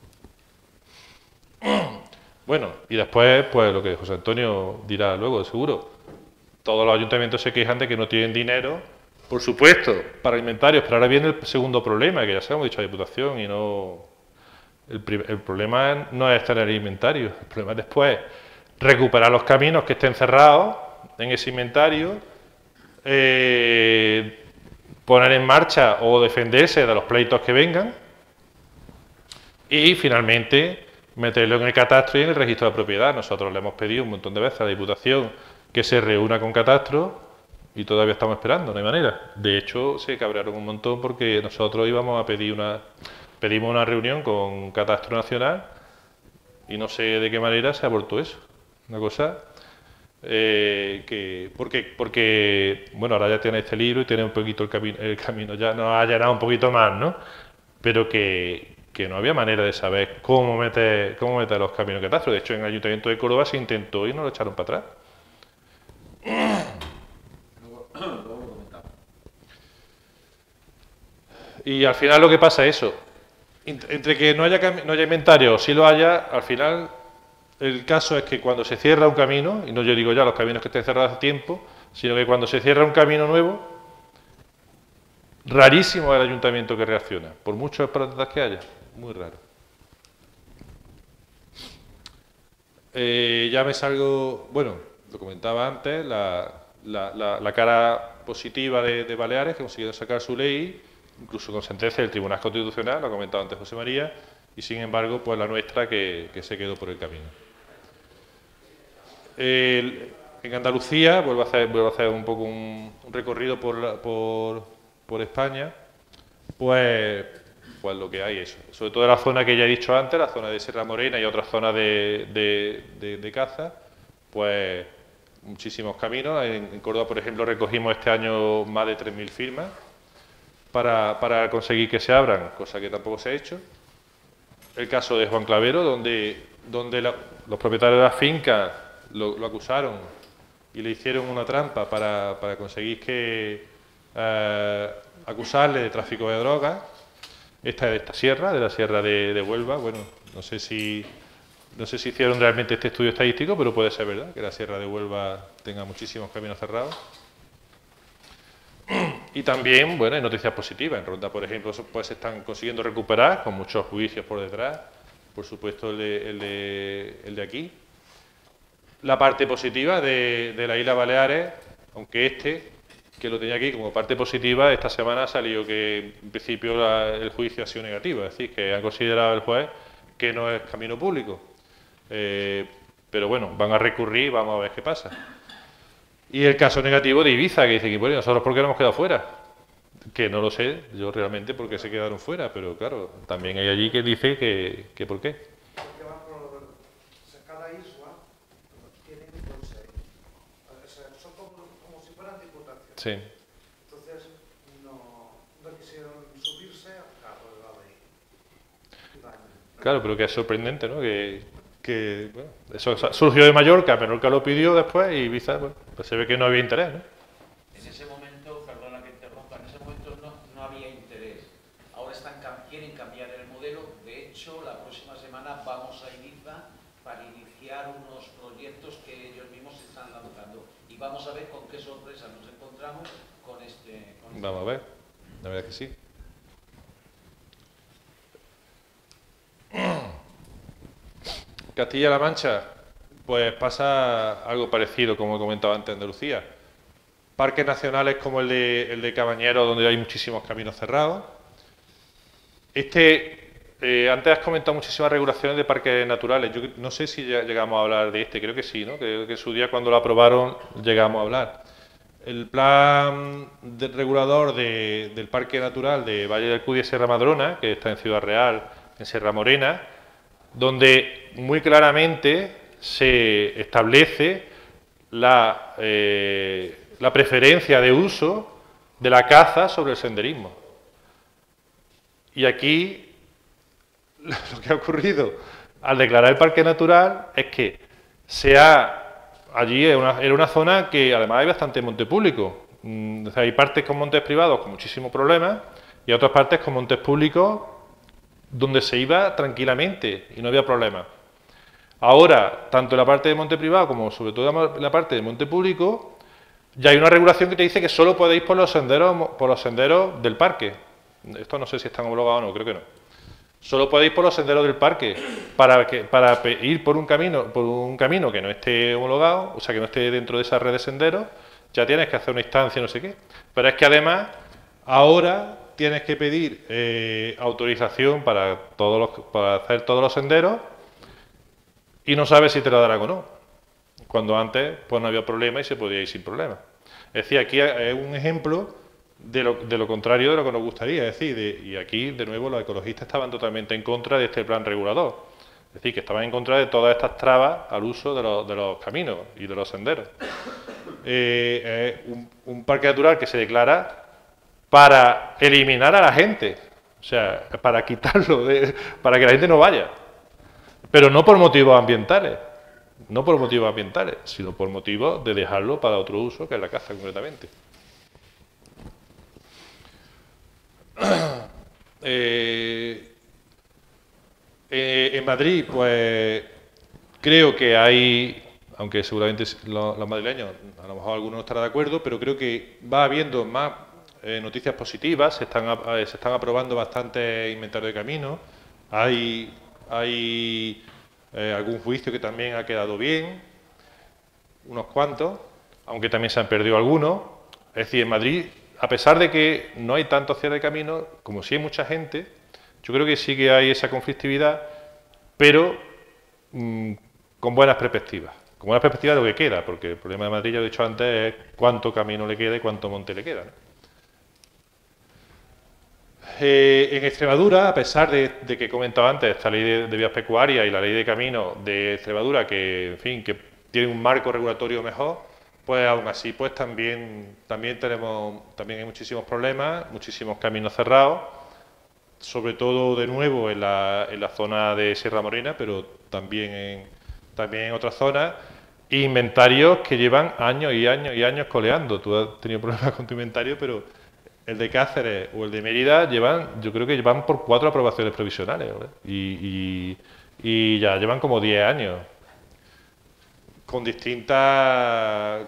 Bueno, y después, pues lo que José Antonio dirá luego, seguro. Todos los ayuntamientos se quejan de que no tienen dinero, por supuesto, para inventarios, pero ahora viene el segundo problema, que ya se lo hemos dicho a la Diputación, y no... El problema no es tener inventario, el problema es después recuperar los caminos que estén cerrados en ese inventario, poner en marcha o defenderse de los pleitos que vengan, Y finalmente meterlo en el catastro y en el registro de propiedad. Nosotros le hemos pedido un montón de veces a la Diputación que se reúna con catastro y todavía estamos esperando, no hay manera. De hecho, se cabrearon un montón porque nosotros íbamos a pedimos una reunión con Catastro Nacional y no sé de qué manera se abortó eso. Una cosa porque, bueno, ahora ya tiene este libro y tiene un poquito el camino ya nos ha allanado un poquito más, ¿no? Pero que no había manera de saber cómo meter los caminos de catastro. De hecho, en el Ayuntamiento de Córdoba se intentó y nos lo echaron para atrás. Y al final lo que pasa es eso. Entre que no haya inventario o sí lo haya, al final el caso es que cuando se cierra un camino, y no yo digo ya los caminos que estén cerrados hace tiempo, sino que cuando se cierra un camino nuevo, rarísimo es el ayuntamiento que reacciona, por muchas protestas que haya, muy raro. Ya me salgo, bueno, lo comentaba antes, la cara positiva de Baleares, que consiguieron sacar su ley, incluso con sentencia del Tribunal Constitucional, lo ha comentado antes José María, y sin embargo, pues la nuestra que se quedó por el camino. En Andalucía, vuelvo a hacer un poco un recorrido por España, pues lo que hay es, sobre todo en la zona que ya he dicho antes, la zona de Sierra Morena y otras zonas de caza, pues muchísimos caminos. En Córdoba, por ejemplo, recogimos este año más de 3.000 firmas para conseguir que se abran, cosa que tampoco se ha hecho. El caso de Juan Clavero, donde los propietarios de las fincas lo acusaron y le hicieron una trampa para conseguir que acusarle de tráfico de drogas. Esta es de esta sierra, de la sierra de Huelva. Bueno, no sé si hicieron realmente este estudio estadístico, pero puede ser verdad que la sierra de Huelva tenga muchísimos caminos cerrados. Y también, bueno, hay noticias positivas. En Ronda, por ejemplo, pues se están consiguiendo recuperar, con muchos juicios por detrás. Por supuesto, el de aquí. La parte positiva de la isla Baleares, aunque que lo tenía aquí como parte positiva, esta semana ha salido que en principio el juicio ha sido negativo. Es decir, que ha considerado el juez que no es camino público. Pero bueno, van a recurrir, vamos a ver qué pasa. Y el caso negativo de Ibiza, que dice que, bueno, ¿nosotros por qué nos hemos quedado fuera? Que no lo sé yo realmente por qué se quedaron fuera, pero claro, también hay allí que dice que por qué. Porque van cada isla tiene un consejo. O sea, son como si fueran diputaciones. Sí. Entonces no quisieron subirse al carro de la ley. Claro, pero que es sorprendente, ¿no? Bueno, eso surgió de Mallorca, Menorca lo pidió después y Ibiza, bueno, pues se ve que no había interés, ¿no? En ese momento, perdona que interrumpa, en ese momento no había interés. Ahora quieren cambiar el modelo. De hecho, la próxima semana vamos a Ibiza para iniciar unos proyectos que ellos mismos están lanzando. Y vamos a ver con qué sorpresa nos encontramos con este. Vamos a ver, la verdad que sí. Castilla-La Mancha, pues pasa algo parecido, como he comentado antes, Andalucía. Parques nacionales como el de Cabañero, donde hay muchísimos caminos cerrados. Antes has comentado muchísimas regulaciones de parques naturales. Yo no sé si ya llegamos a hablar de creo que sí, ¿no? Creo que en su día cuando lo aprobaron llegamos a hablar. El plan regulador del Parque Natural de Valle del Cudi y Sierra Madrona, que está en Ciudad Real, en Sierra Morena, donde muy claramente se establece la preferencia de uso de la caza sobre el senderismo. Y aquí lo que ha ocurrido al declarar el parque natural es que allí era una zona que además hay bastante monte público. O sea, hay partes con montes privados con muchísimos problemas y otras partes con montes públicos donde se iba tranquilamente y no había problema. Ahora, tanto en la parte de monte privado como sobre todo en la parte de monte público, ya hay una regulación que te dice que solo podéis por los senderos del parque. Esto no sé si están homologados o no, creo que no. Solo podéis por los senderos del parque. Para ir por un camino que no esté homologado, o sea, que no esté dentro de esa red de senderos, ya tienes que hacer una instancia, no sé qué. Pero es que además, ahora tienes que pedir autorización para hacer todos los senderos y no sabes si te la darán o no. Cuando antes pues no había problema y se podía ir sin problema. Es decir, aquí es un ejemplo de lo contrario de lo que nos gustaría. Es decir, y aquí, de nuevo, los ecologistas estaban totalmente en contra de este plan regulador. Es decir, que estaban en contra de todas estas trabas al uso de los caminos y de los senderos. Un parque natural que se declara para eliminar a la gente, o sea, para quitarlo, para que la gente no vaya. Pero no por motivos ambientales, sino por motivos de dejarlo para otro uso, que es la caza concretamente. En Madrid, pues creo que hay, aunque seguramente los madrileños, a lo mejor algunos no estarán de acuerdo, pero creo que va habiendo más noticias positivas, se están aprobando bastantes inventarios de caminos, hay algún juicio que también ha quedado bien, unos cuantos, aunque también se han perdido algunos. Es decir, en Madrid, a pesar de que no hay tantos cierres de caminos, como sí hay mucha gente, yo creo que sí que hay esa conflictividad, pero con buenas perspectivas. Con buenas perspectivas de lo que queda, porque el problema de Madrid, ya lo he dicho antes, es cuánto camino le queda y cuánto monte le queda, ¿no? En Extremadura, a pesar de que he comentado antes esta ley de vías pecuarias y la ley de caminos de Extremadura, que en fin, que tiene un marco regulatorio mejor, pues aún así pues también hay muchísimos problemas, muchísimos caminos cerrados, sobre todo de nuevo en la zona de Sierra Morena, pero también en otras zonas, inventarios que llevan años y años y años coleando. Tú has tenido problemas con tu inventario, pero el de Cáceres o el de Mérida yo creo que llevan por 4 aprobaciones provisionales, ¿vale? Y ya llevan como 10 años con distintas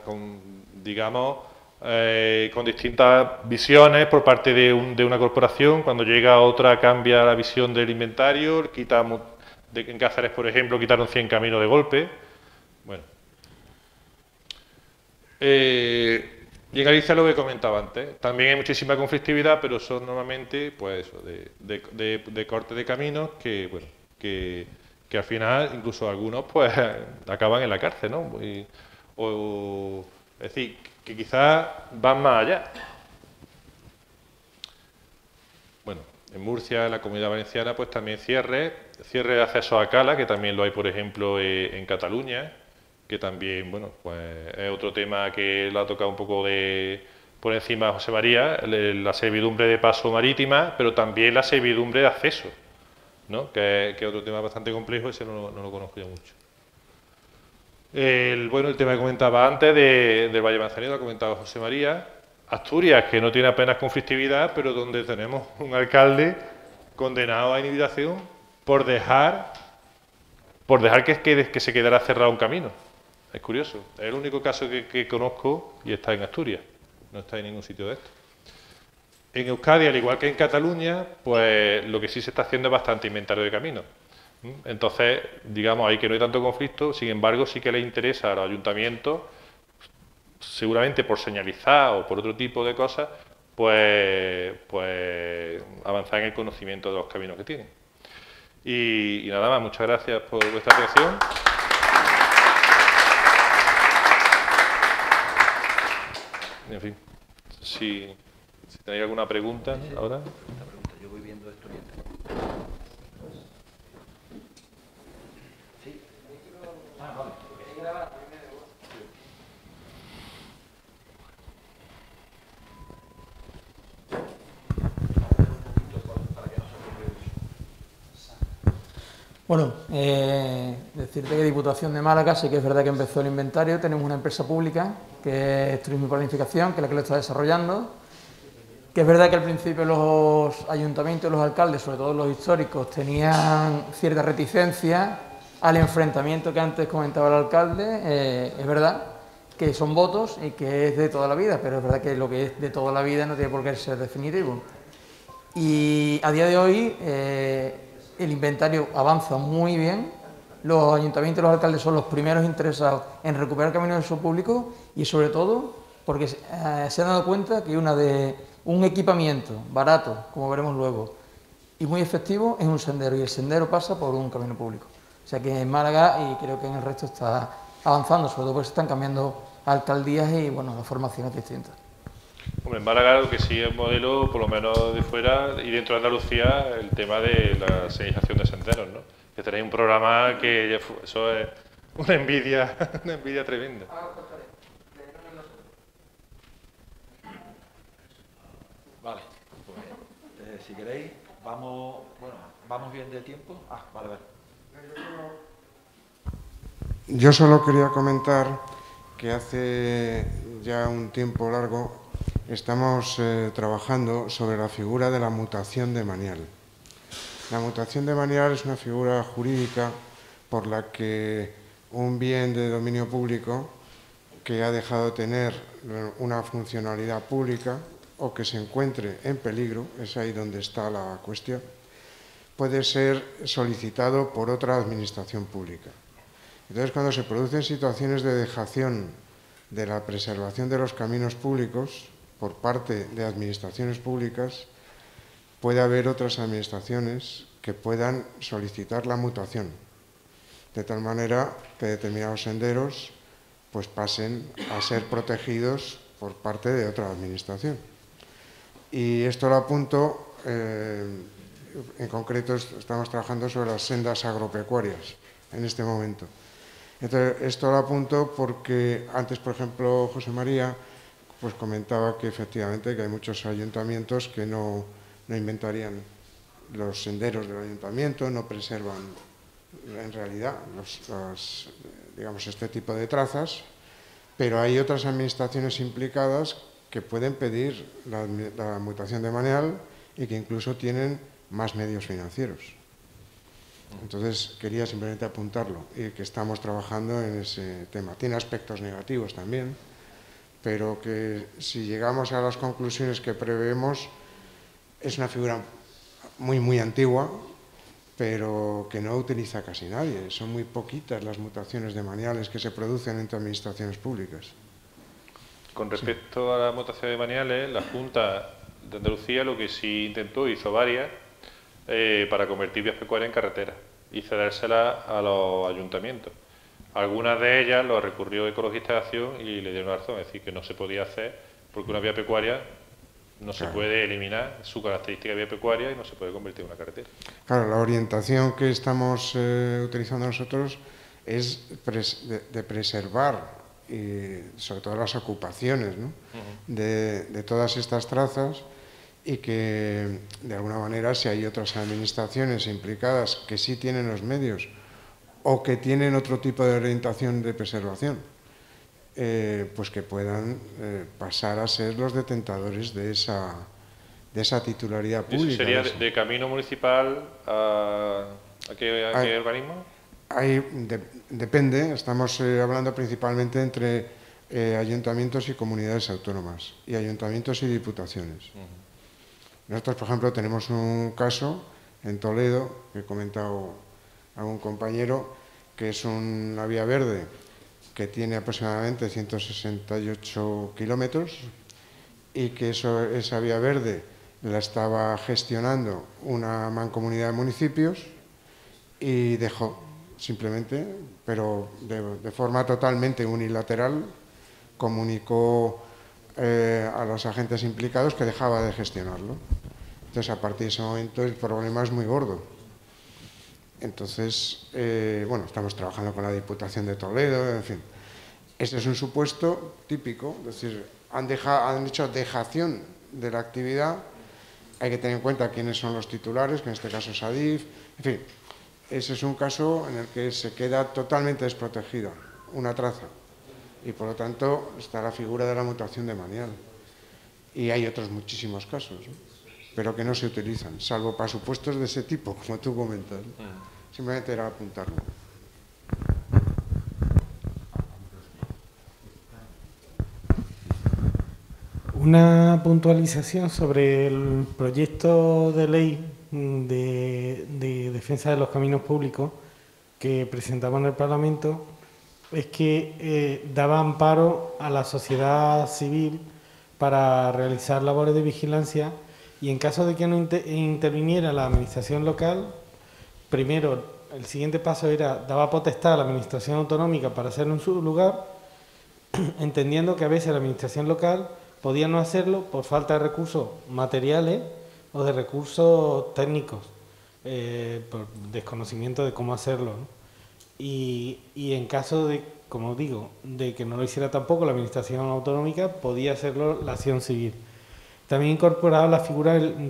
visiones por parte de una corporación. Cuando llega otra cambia la visión del inventario, en Cáceres, por ejemplo, quitaron 100 caminos de golpe. Bueno. Y en Galicia, lo que comentaba antes, también hay muchísima conflictividad, pero son normalmente pues eso, de corte de caminos que, bueno, que al final incluso algunos pues acaban en la cárcel, ¿no? Es decir, que quizás van más allá. Bueno, en Murcia, en la Comunidad Valenciana, pues también cierre de acceso a Cala, que también lo hay, por ejemplo, en Cataluña, que también, bueno, pues es otro tema que lo ha tocado un poco por encima José María, la servidumbre de paso marítima, pero también la servidumbre de acceso, ¿no? Que es otro tema bastante complejo, ese no lo conozco ya mucho. El tema que comentaba antes del Valle Manzanero, lo ha comentado José María. Asturias, que no tiene apenas conflictividad, pero donde tenemos un alcalde condenado a inhibición por dejar que se quedara cerrado un camino. Es curioso, es el único caso que conozco y está en Asturias, no está en ningún sitio de esto. En Euskadi, al igual que en Cataluña, pues lo que sí se está haciendo es bastante inventario de caminos. Entonces, digamos ahí que no hay tanto conflicto, sin embargo sí que les interesa a los ayuntamientos, seguramente por señalizar o por otro tipo de cosas, pues avanzar en el conocimiento de los caminos que tienen. Y nada más, muchas gracias por vuestra atención. En fin, si tenéis alguna pregunta ahora. Yo voy viendo esto mientras. Sí. Vale. Bueno, decirte que Diputación de Málaga sí que es verdad que empezó el inventario. Tenemos una empresa pública que es Turismo y Planificación, que es la que lo está desarrollando. Que es verdad que al principio los ayuntamientos y los alcaldes, sobre todo los históricos, tenían cierta reticencia al enfrentamiento que antes comentaba el alcalde. Es verdad que son votos y que es de toda la vida, pero es verdad que lo que es de toda la vida no tiene por qué ser definitivo. Y a día de hoy el inventario avanza muy bien. Los ayuntamientos y los alcaldes son los primeros interesados en recuperar caminos de uso público y sobre todo porque se han dado cuenta que una de un equipamiento barato, como veremos luego, y muy efectivo, es un sendero, y el sendero pasa por un camino público. O sea que en Málaga, y creo que en el resto está avanzando, sobre todo porque se están cambiando alcaldías y, bueno, las formaciones distintas. Hombre, en Málaga lo que sí es modelo, por lo menos de fuera y dentro de Andalucía, el tema de la señalización de senderos, ¿no? Que tenéis un programa que eso es una envidia tremenda. Vale, pues si queréis, vamos bien de tiempo. Vale. Yo solo quería comentar que hace ya un tiempo largo estamos trabajando sobre la figura de la mutación demanial. La mutación demanial es una figura jurídica por la que un bien de dominio público que ha dejado de tener una funcionalidad pública o que se encuentre en peligro, es ahí donde está la cuestión, puede ser solicitado por otra administración pública. Entonces, cuando se producen situaciones de dejación de la preservación de los caminos públicos por parte de administraciones públicas, puede haber otras administraciones que puedan solicitar la mutación, de tal manera que determinados senderos pues pasen a ser protegidos por parte de otra administración. Y esto lo apunto, en concreto estamos trabajando sobre las sendas agropecuarias en este momento. Entonces, esto lo apunto porque antes, por ejemplo, José María pues comentaba que efectivamente que hay muchos ayuntamientos que no inventarían los senderos del ayuntamiento, no preservan en realidad digamos, este tipo de trazas, pero hay otras administraciones implicadas que pueden pedir la mutación demanial y que incluso tienen más medios financieros. Entonces, quería simplemente apuntarlo y que estamos trabajando en ese tema. Tiene aspectos negativos también, pero que si llegamos a las conclusiones que preveemos, es una figura muy antigua, pero que no utiliza casi nadie. Son muy poquitas las mutaciones demaniales que se producen entre administraciones públicas. Con respecto a las mutaciones demaniales, la Junta de Andalucía lo que sí intentó, hizo varias, para convertir vías pecuarias en carreteras y cedérselas a los ayuntamientos. Algunas de ellas lo recurrió Ecologistas de Acción y le dieron razón, es decir, que no se podía hacer porque una vía pecuaria no se puede eliminar su característica de vía pecuaria y no se puede convertir en una carretera. Claro, la orientación que estamos utilizando nosotros es de preservar, y sobre todo las ocupaciones, ¿no? de todas estas trazas, y que de alguna manera, si hay otras administraciones implicadas que sí tienen los medios o que tienen otro tipo de orientación de preservación, pues que puedan pasar a ser los detentadores de esa titularidad pública. ¿Eso sería de camino municipal a qué organismo? Ahí depende, estamos hablando principalmente entre ayuntamientos y comunidades autónomas, y ayuntamientos y diputaciones. Nosotros, por ejemplo, tenemos un caso en Toledo, que he comentado a un compañero, que es una vía verde que tiene aproximadamente 168 kilómetros y que esa vía verde la estaba gestionando una mancomunidad de municipios y dejó simplemente, pero de forma totalmente unilateral, comunicó a los agentes implicados que dejaba de gestionarlo. Entonces, a partir de ese momento, el problema es muy gordo. Entonces, bueno, estamos trabajando con la Diputación de Toledo, en fin. Este es un supuesto típico, es decir, han hecho dejación de la actividad, hay que tener en cuenta quiénes son los titulares, que en este caso es Adif, en fin, ese es un caso en el que se queda totalmente desprotegida una traza y por lo tanto está la figura de la mutación demanial. Y hay otros muchísimos casos, ¿no? Pero que no se utilizan, salvo para supuestos de ese tipo, como tú comentas, ¿no? Simplemente era apuntarlo. Una puntualización sobre el proyecto de ley de defensa de los caminos públicos que presentamos en el Parlamento, es que daba amparo a la sociedad civil para realizar labores de vigilancia, y en caso de que no interviniera la administración local, primero el siguiente paso daba potestad a la administración autonómica para hacerlo en su lugar, entendiendo que a veces la administración local podía no hacerlo por falta de recursos materiales o de recursos técnicos, por desconocimiento de cómo hacerlo, ¿no? Y en caso de, como digo, de que no lo hiciera tampoco la administración autonómica, podía hacerlo la acción civil. También incorporaba la figura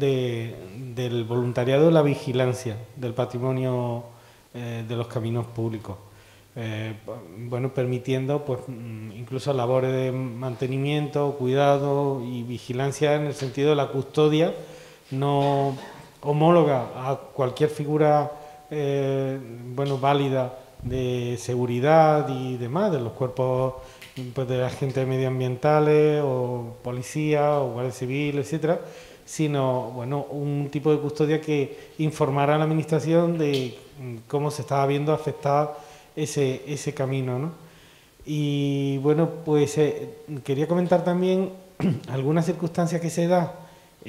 del voluntariado de la vigilancia del patrimonio de los caminos públicos. Bueno, permitiendo pues incluso labores de mantenimiento, cuidado y vigilancia en el sentido de la custodia no homóloga a cualquier figura bueno, válida de seguridad y demás, de los cuerpos pues, de agentes medioambientales o policía o guardia civil, etcétera, sino bueno, un tipo de custodia que informara a la administración de cómo se estaba viendo afectada ese camino, ¿no? Y bueno, pues quería comentar también algunas circunstancias que se dan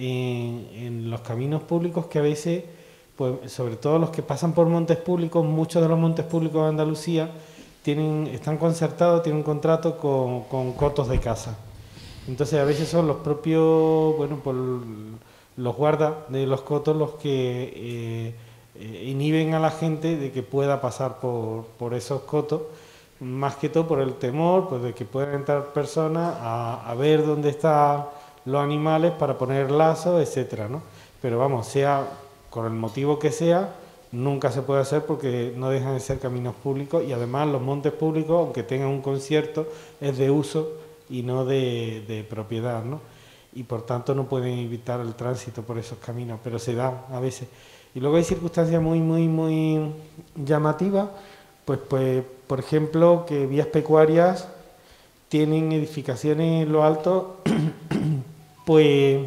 en los caminos públicos que a veces, pues sobre todo los que pasan por montes públicos, muchos de los montes públicos de Andalucía están concertados, tienen un contrato con cotos de caza. Entonces a veces son los propios, bueno, pues los guardas de los cotos los que inhiben a la gente de que pueda pasar por esos cotos, más que todo por el temor pues, de que puedan entrar personas a ver dónde están los animales para poner lazos, etcétera, ¿no? Pero vamos, sea con el motivo que sea, nunca se puede hacer porque no dejan de ser caminos públicos y además los montes públicos, aunque tengan un concierto, es de uso y no de propiedad, ¿no? Y por tanto no pueden evitar el tránsito por esos caminos, pero se da a veces. Y luego hay circunstancias muy llamativas, pues por ejemplo, que vías pecuarias tienen edificaciones en lo alto, pues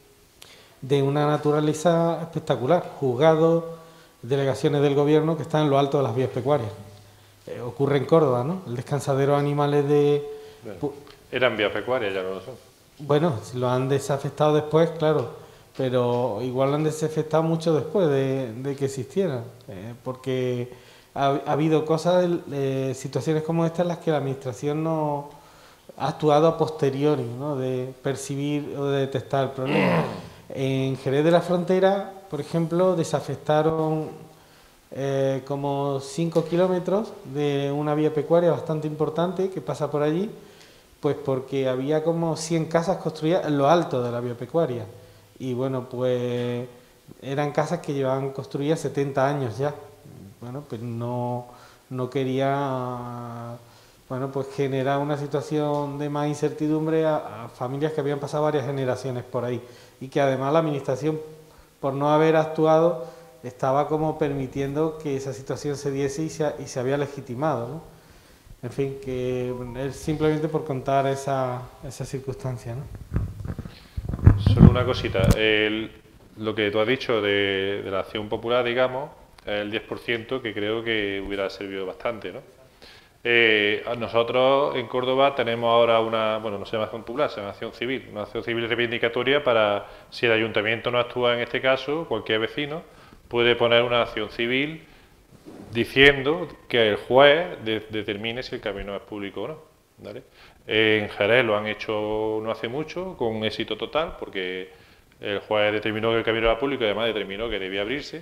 de una naturaleza espectacular, juzgados, delegaciones del gobierno que están en lo alto de las vías pecuarias. Ocurre en Córdoba, ¿no? El descansadero de animales de... Bueno, eran vías pecuarias, ya no lo son. Bueno, lo han desafectado después, claro, pero igual lo han desafectado mucho después de que existieran, porque ha habido cosas, situaciones como esta en las que la administración no ha actuado a posteriori, ¿no? De percibir o de detectar el problema. En Jerez de la Frontera, por ejemplo, desafectaron como 5 kilómetros de una vía pecuaria bastante importante que pasa por allí, pues porque había como 100 casas construidas en lo alto de la vía pecuaria. Y bueno, pues eran casas que llevaban construidas 70 años ya. Bueno, pues no quería bueno, pues generar una situación de más incertidumbre a familias que habían pasado varias generaciones por ahí y que además la administración, por no haber actuado, estaba como permitiendo que esa situación se diese y se había legitimado, ¿no? En fin, que es simplemente por contar esa circunstancia, ¿no? Solo una cosita, lo que tú has dicho de la acción popular, digamos, el 10% que creo que hubiera servido bastante, ¿no? Nosotros en Córdoba tenemos ahora no se llama acción popular, se llama acción civil, una acción civil reivindicatoria para, si el ayuntamiento no actúa en este caso, cualquier vecino puede poner una acción civil diciendo que el juez determine si el camino es público o no, ¿vale? En Jerez lo han hecho no hace mucho, con éxito total, porque el juez determinó que el camino era público y además determinó que debía abrirse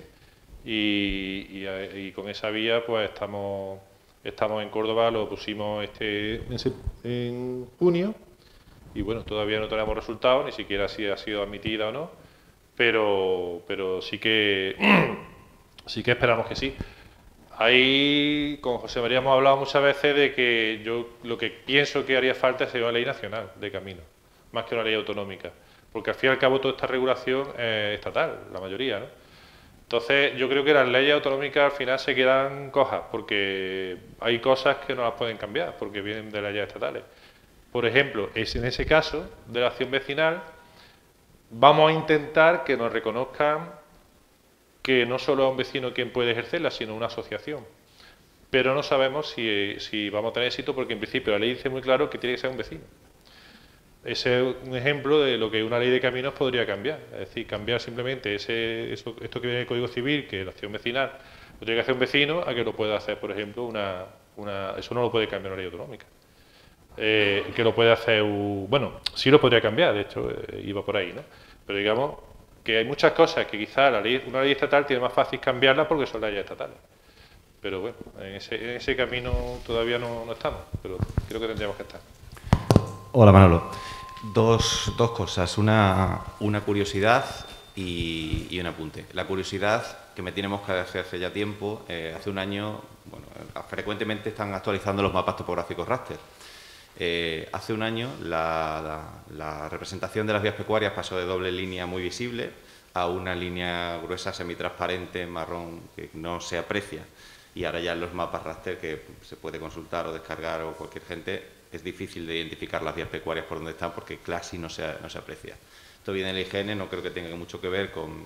y con esa vía pues estamos en Córdoba, lo pusimos en junio y bueno, todavía no tenemos resultados, ni siquiera si ha sido admitida o no, pero sí que esperamos que sí. Ahí con José María hemos hablado muchas veces de que yo lo que pienso que haría falta sería una ley nacional de caminos, más que una ley autonómica, porque al fin y al cabo toda esta regulación es estatal, la mayoría, ¿no? Entonces yo creo que las leyes autonómicas al final se quedan cojas, porque hay cosas que no las pueden cambiar, porque vienen de las leyes estatales. Por ejemplo, en ese caso de la acción vecinal, vamos a intentar que nos reconozcan que no solo es un vecino quien puede ejercerla, sino una asociación. Pero no sabemos si vamos a tener éxito, porque en principio la ley dice muy claro que tiene que ser un vecino. ese es un ejemplo de lo que una ley de caminos podría cambiar. Es decir, cambiar simplemente esto que viene del Código Civil, que la acción vecinal lo tiene que hacer un vecino, a que lo pueda hacer, por ejemplo, eso no lo puede cambiar una ley autonómica. Que lo puede hacer, bueno, sí lo podría cambiar, de hecho, iba por ahí, ¿no? Pero digamos que hay muchas cosas que quizá una ley estatal tiene más fácil cambiarla porque son leyes estatales. Pero bueno, en ese camino todavía no estamos, pero creo que tendríamos que estar. Hola, Manolo. Dos cosas, una curiosidad y un apunte. La curiosidad, que me tiene mosca desde hace ya tiempo, hace un año, bueno, frecuentemente están actualizando los mapas topográficos raster. Hace un año la representación de las vías pecuarias pasó de doble línea muy visible a una línea gruesa semitransparente marrón que no se aprecia. Y ahora ya en los mapas raster que se puede consultar o descargar o cualquier gente, es difícil de identificar las vías pecuarias por donde están porque casi no se aprecia. Esto viene del IGN, no creo que tenga mucho que ver con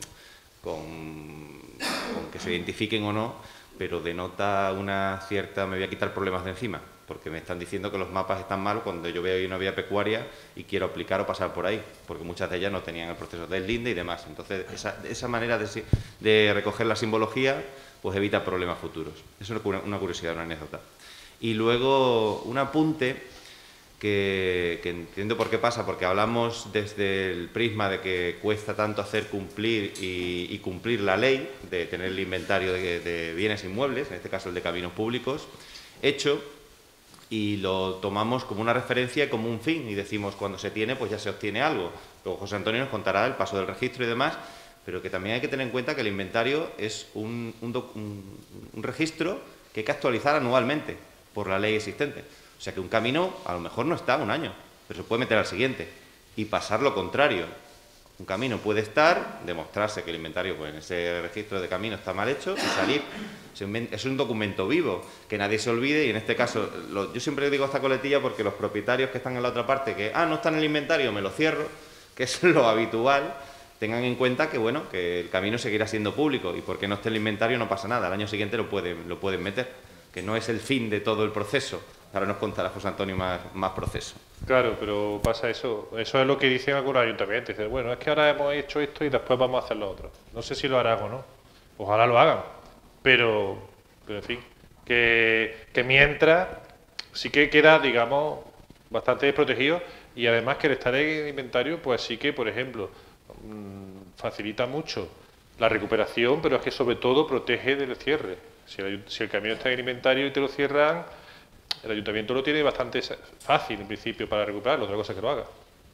que se identifiquen o no, pero denota una cierta... Me voy a quitar problemas de encima, porque me están diciendo que los mapas están malos cuando yo veo una vía pecuaria y quiero aplicar o pasar por ahí, porque muchas de ellas no tenían el proceso del linde y demás. Entonces, esa manera de recoger la simbología pues evita problemas futuros. Eso es una curiosidad, una anécdota. Y luego un apunte que entiendo por qué pasa, porque hablamos desde el prisma de que cuesta tanto hacer cumplir y cumplir la ley, de tener el inventario de bienes inmuebles, en este caso el de caminos públicos, hecho, y lo tomamos como una referencia y como un fin, y decimos cuando se tiene, pues ya se obtiene algo. Luego José Antonio nos contará el paso del registro y demás, pero que también hay que tener en cuenta que el inventario es un registro que hay que actualizar anualmente por la ley existente. O sea que un camino a lo mejor no está un año, pero se puede meter al siguiente y pasar lo contrario. Un camino puede estar, demostrarse que el inventario pues, en ese registro de camino está mal hecho y salir. Es un documento vivo, que nadie se olvide y en este caso, yo siempre digo esta coletilla porque los propietarios que están en la otra parte, que no está en el inventario, me lo cierro, que es lo habitual, tengan en cuenta que, bueno, que el camino seguirá siendo público y porque no esté en el inventario no pasa nada, al año siguiente lo pueden meter, que no es el fin de todo el proceso. Ahora nos contará José Antonio más proceso. Claro, pero pasa eso es lo que dicen algunos ayuntamientos, dicen, bueno, es que ahora hemos hecho esto y después vamos a hacer lo otro. No sé si lo harán o no, ojalá lo hagan, pero en fin, que mientras sí que queda, digamos, bastante desprotegido y además que el estar en el inventario, pues sí que, por ejemplo, facilita mucho la recuperación, pero es que sobre todo protege del cierre. Si el camión está en el inventario y te lo cierran, el ayuntamiento lo tiene bastante fácil en principio para recuperarlo, otra cosa es que lo haga.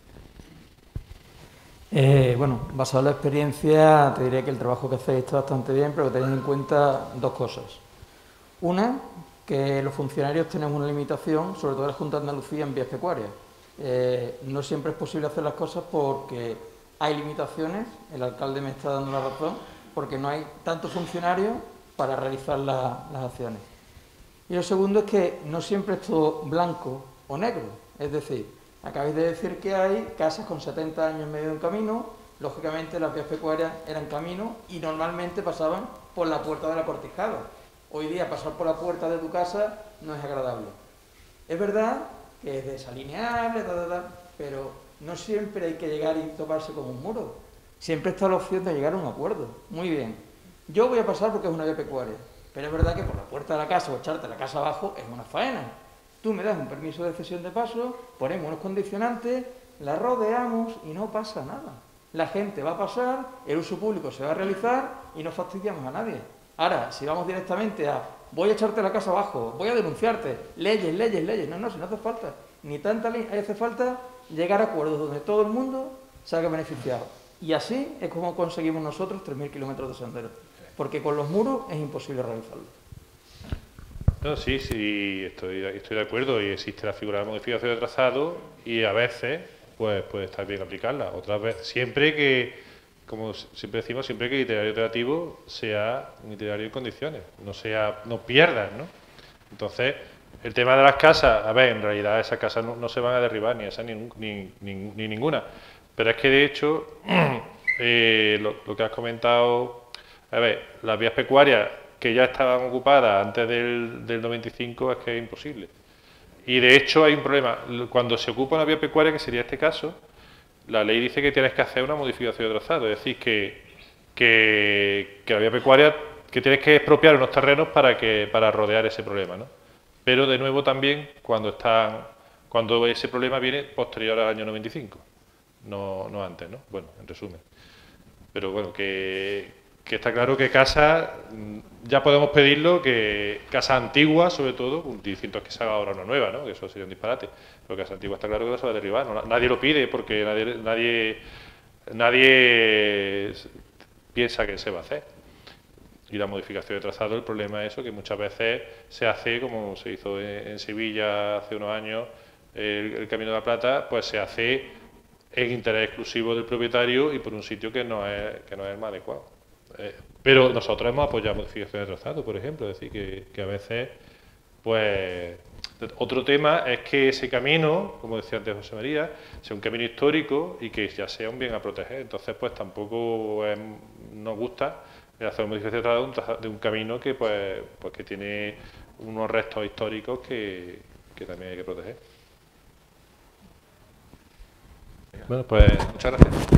Bueno, basado en la experiencia, te diré que el trabajo que hacéis está bastante bien, pero que tenéis en cuenta dos cosas. Una, que los funcionarios tenemos una limitación, sobre todo en la Junta de Andalucía, en vías pecuarias. No siempre es posible hacer las cosas porque hay limitaciones, el alcalde me está dando la razón, porque no hay tantos funcionarios para realizar las acciones. Y lo segundo es que no siempre es todo blanco o negro, es decir, acabáis de decir que hay casas con 70 años en medio de un camino, lógicamente las vías pecuarias eran caminos y normalmente pasaban por la puerta de la cortijada. Hoy día pasar por la puerta de tu casa no es agradable. Es verdad que es desalineable, pero no siempre hay que llegar y toparse con un muro. Siempre está la opción de llegar a un acuerdo. Muy bien. Yo voy a pasar porque es una vía pecuaria, pero es verdad que por la puerta de la casa o echarte la casa abajo es una faena. Tú me das un permiso de cesión de paso, ponemos unos condicionantes, la rodeamos y no pasa nada. La gente va a pasar, el uso público se va a realizar y no fastidiamos a nadie. Ahora, si vamos directamente a voy a echarte la casa abajo, voy a denunciarte, leyes, no, si no hace falta, ni tanta ley, hace falta llegar a acuerdos donde todo el mundo salga beneficiado. Y así es como conseguimos nosotros 3.000 kilómetros de sendero, porque con los muros es imposible realizarlo. No, sí, estoy de acuerdo y existe la figura de modificación de trazado y a veces pues puede estar bien aplicarla. Otras veces, siempre que, como siempre decimos, siempre que el itinerario operativo sea un itinerario en condiciones, no pierdas, ¿no? Entonces, el tema de las casas, a ver, en realidad esas casas no se van a derribar, ni esa ni ninguna. Pero es que de hecho, lo que has comentado, a ver, las vías pecuarias que ya estaban ocupadas antes del 95 es que es imposible. Y de hecho hay un problema. Cuando se ocupa una vía pecuaria, que sería este caso, la ley dice que tienes que hacer una modificación de trazado. Es decir, que la vía pecuaria, que tienes que expropiar unos terrenos para rodear ese problema, ¿no? Pero de nuevo también cuando ese problema viene posterior al año 95, no antes, ¿no? Bueno, en resumen. Pero bueno, que está claro que casas, ya podemos pedirlo, que casas antiguas, sobre todo, distinto es que se haga ahora una nueva, ¿no? Que eso sería un disparate. Pero casas antiguas está claro que no se va a derribar, ¿no? Nadie lo pide porque nadie piensa que se va a hacer. Y la modificación de trazado, el problema es eso, que muchas veces se hace, como se hizo en Sevilla hace unos años, el Camino de la Plata, pues se hace en interés exclusivo del propietario y por un sitio que no es el más adecuado. Pero nosotros hemos apoyado modificaciones de trazado, por ejemplo, es decir, que a veces, pues... Otro tema es que ese camino, como decía antes José María, sea un camino histórico y que ya sea un bien a proteger. Entonces, pues tampoco nos gusta hacer una modificación de un camino que pues que tiene unos restos históricos que también hay que proteger. Bueno, pues muchas gracias.